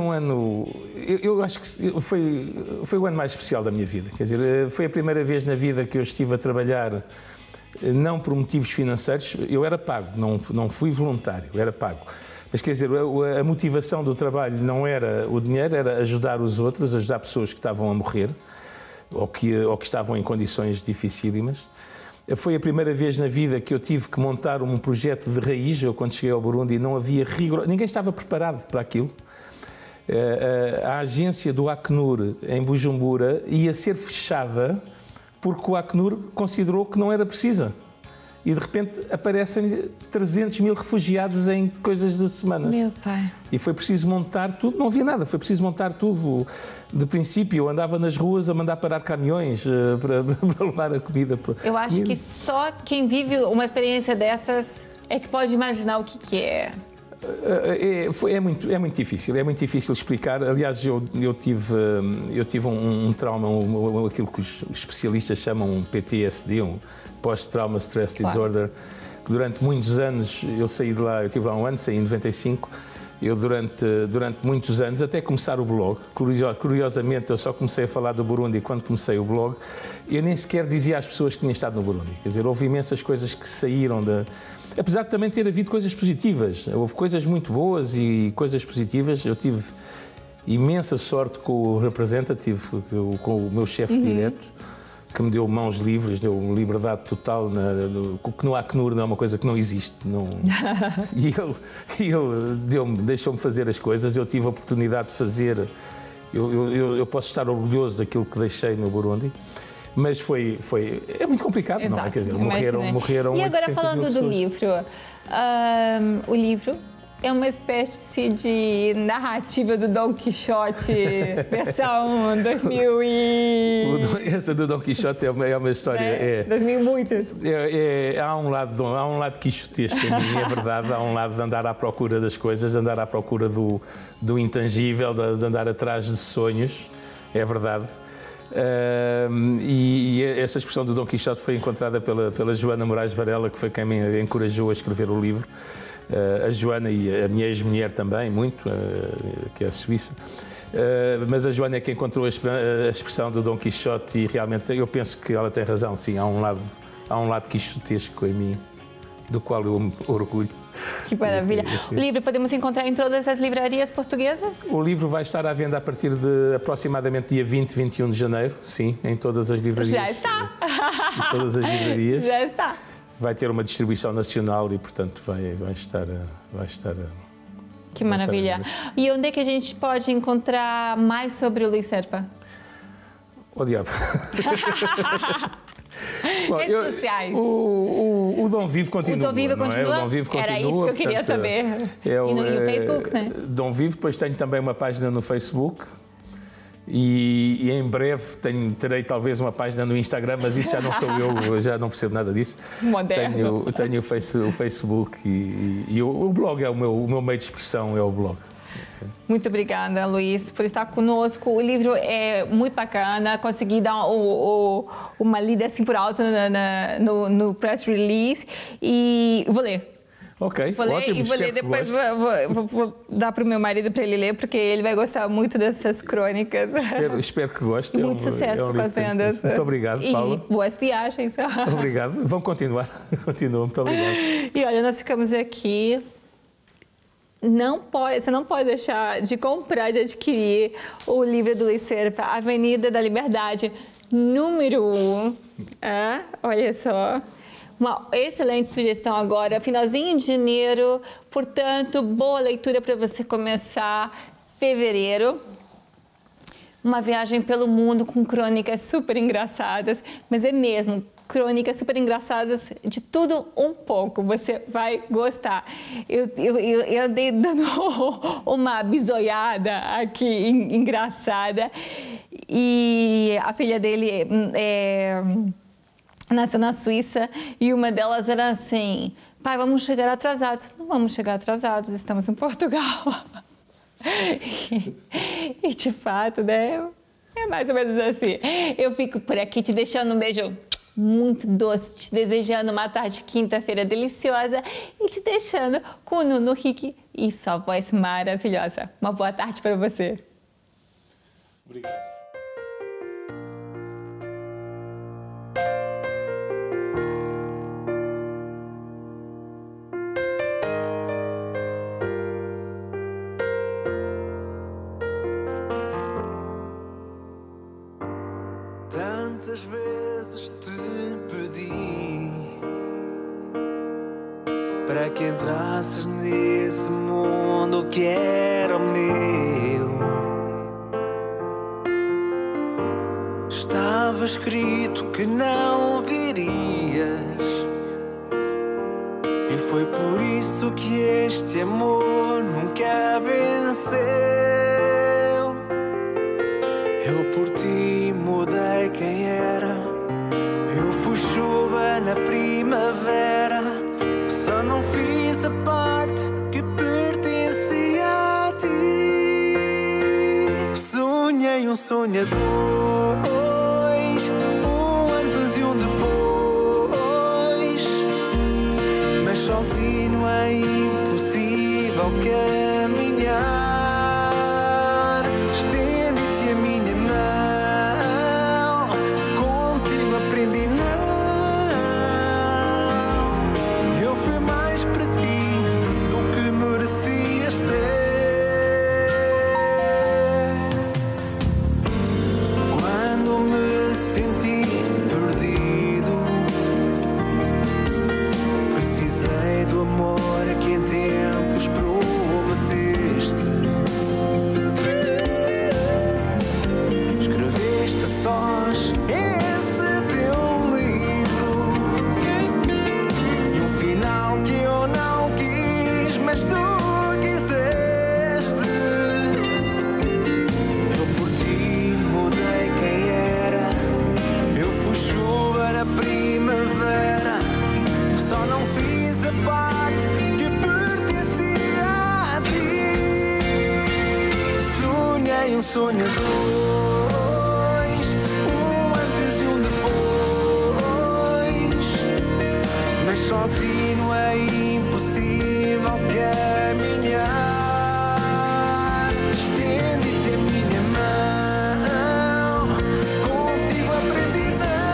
eu acho que foi o ano mais especial da minha vida. Quer dizer, foi a primeira vez na vida que eu estive a trabalhar, não por motivos financeiros, eu era pago, não fui voluntário, era pago. Mas quer dizer, a motivação do trabalho não era o dinheiro, era ajudar os outros, ajudar pessoas que estavam a morrer, ou que estavam em condições dificílimas. Foi a primeira vez na vida que eu tive que montar um projeto de raiz. Eu, quando cheguei ao Burundi, não havia rigor, ninguém estava preparado para aquilo. A agência do Acnur em Bujumbura ia ser fechada porque o Acnur considerou que não era precisa. E de repente aparecem-lhe 300 mil refugiados em coisas de semanas. Meu pai. E foi preciso montar tudo, não havia nada, foi preciso montar tudo. De princípio, eu andava nas ruas a mandar parar caminhões para levar a comida. Eu acho que só quem vive uma experiência dessas é que pode imaginar o que é. É muito difícil explicar. Aliás, eu tive um trauma, aquilo que os especialistas chamam um PTSD, um Post-Trauma Stress Disorder, que durante muitos anos, eu saí de lá, eu estive lá um ano, saí em 95, eu durante muitos anos, até começar o blog, curiosamente eu só comecei a falar do Burundi quando comecei o blog, eu nem sequer dizia às pessoas que tinha estado no Burundi, quer dizer, houve imensas coisas que saíram da... Apesar de também ter havido coisas positivas, houve coisas muito boas e coisas positivas. Eu tive imensa sorte com o representative, com o meu chefe direto, que me deu mãos livres, deu liberdade total, que no Acnur não é uma coisa que não existe. Não... E ele deixou-me fazer as coisas, eu tive a oportunidade de fazer. Eu posso estar orgulhoso daquilo que deixei no Burundi. Mas é muito complicado, exato, não é? Quer dizer, morreram E agora 800 falando mil do pessoas. livro, o livro é uma espécie de narrativa do Dom Quixote, versão 2000 e... Essa do Dom Quixote é uma história... 2000 e muitas. Há um lado quixotesco em mim, é verdade. Há um lado de andar à procura das coisas, de andar à procura do intangível, de andar atrás de sonhos, é verdade. E essa expressão do Dom Quixote foi encontrada pela Joana Moraes Varela, que foi quem me encorajou a escrever o livro. A Joana e a minha ex-mulher também, muito, que é a Suíça. Mas a Joana é quem encontrou a expressão do Dom Quixote e realmente eu penso que ela tem razão, sim. Há um lado quixotesco em mim, do qual eu me orgulho. Que maravilha. O livro podemos encontrar em todas as livrarias portuguesas? O livro vai estar à venda a partir de aproximadamente dia 20, 21 de janeiro, sim, em todas as livrarias. Já está. Em todas as livrarias. Já está. Vai ter uma distribuição nacional e, portanto, vai estar. Que maravilha. E onde é que a gente pode encontrar mais sobre o Luís Serpa? Oh, diabo. Bom, redes sociais. O Dom Vivo continua. O Dom Vivo continua? É? O Dom Vivo continua. Era isso que eu queria saber. E no Facebook, né? Dom Vivo, depois tenho também uma página no Facebook. E em breve terei talvez uma página no Instagram, mas isso já não sou eu já não percebo nada disso. Moderno. Tenho o Facebook e o blog é o meu meio de expressão, é o blog. Muito obrigada, Luís, por estar conosco. O livro é muito bacana, consegui dar uma lida assim por alto no press release e vou ler. Ok, vou ler ótimo, e vou ler depois, vou dar para o meu marido para ele ler, porque ele vai gostar muito dessas crônicas. Espero que goste. Muito sucesso com as vendas. Muito obrigado, Paula. E boas viagens. Obrigado. Vamos continuar. Continua, muito obrigado. E olha, nós ficamos aqui você não pode deixar de comprar, de adquirir o livro do Luiz Serpa, Avenida da Liberdade, número 1. Olha só. Uma excelente sugestão agora, finalzinho de janeiro, portanto, boa leitura para você começar fevereiro. Uma viagem pelo mundo com crônicas super engraçadas, mas é mesmo, crônicas super engraçadas de tudo um pouco, você vai gostar. Eu andei dando uma bisoiada aqui engraçada e a filha dele nasceu na Suíça e uma delas era assim: pai, vamos chegar atrasados. Não vamos chegar atrasados, estamos em Portugal. E de fato, né? É mais ou menos assim. Eu fico por aqui te deixando um beijo muito doce, te desejando uma tarde de quinta-feira deliciosa e te deixando com o Nuno Rick e sua voz maravilhosa. Uma boa tarde para você. Obrigado. Tantas vezes te pedi para que entrasses nesse mundo que era o meu. Estava escrito que não virias, e foi por isso que este amor nunca venceu. Eu por ti mudei quem era, eu fui chuva na primavera, só não fiz a parte que pertencia a ti. Sonhei um sonho a dois, um antes e um depois, mas sozinho é impossível caminhar. Sonho dois, um antes e um depois, mas sozinho é impossível caminhar. Estende-te a minha mão, contigo aprendi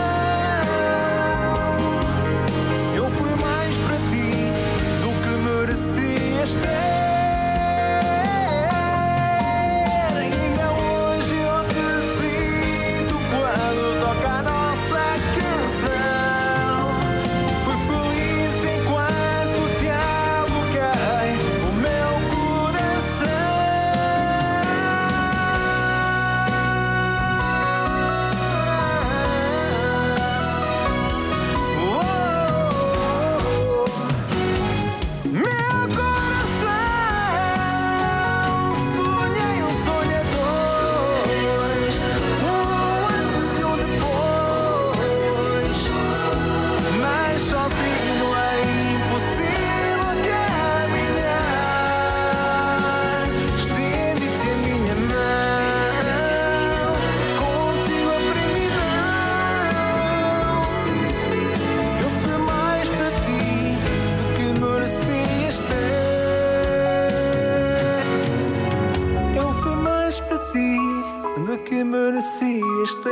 não. Eu fui mais para ti do que merecias ter. Que merecias ter.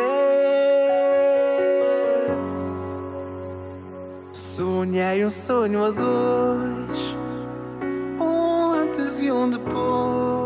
Sonhei um sonho a dois, um antes antes e um depois.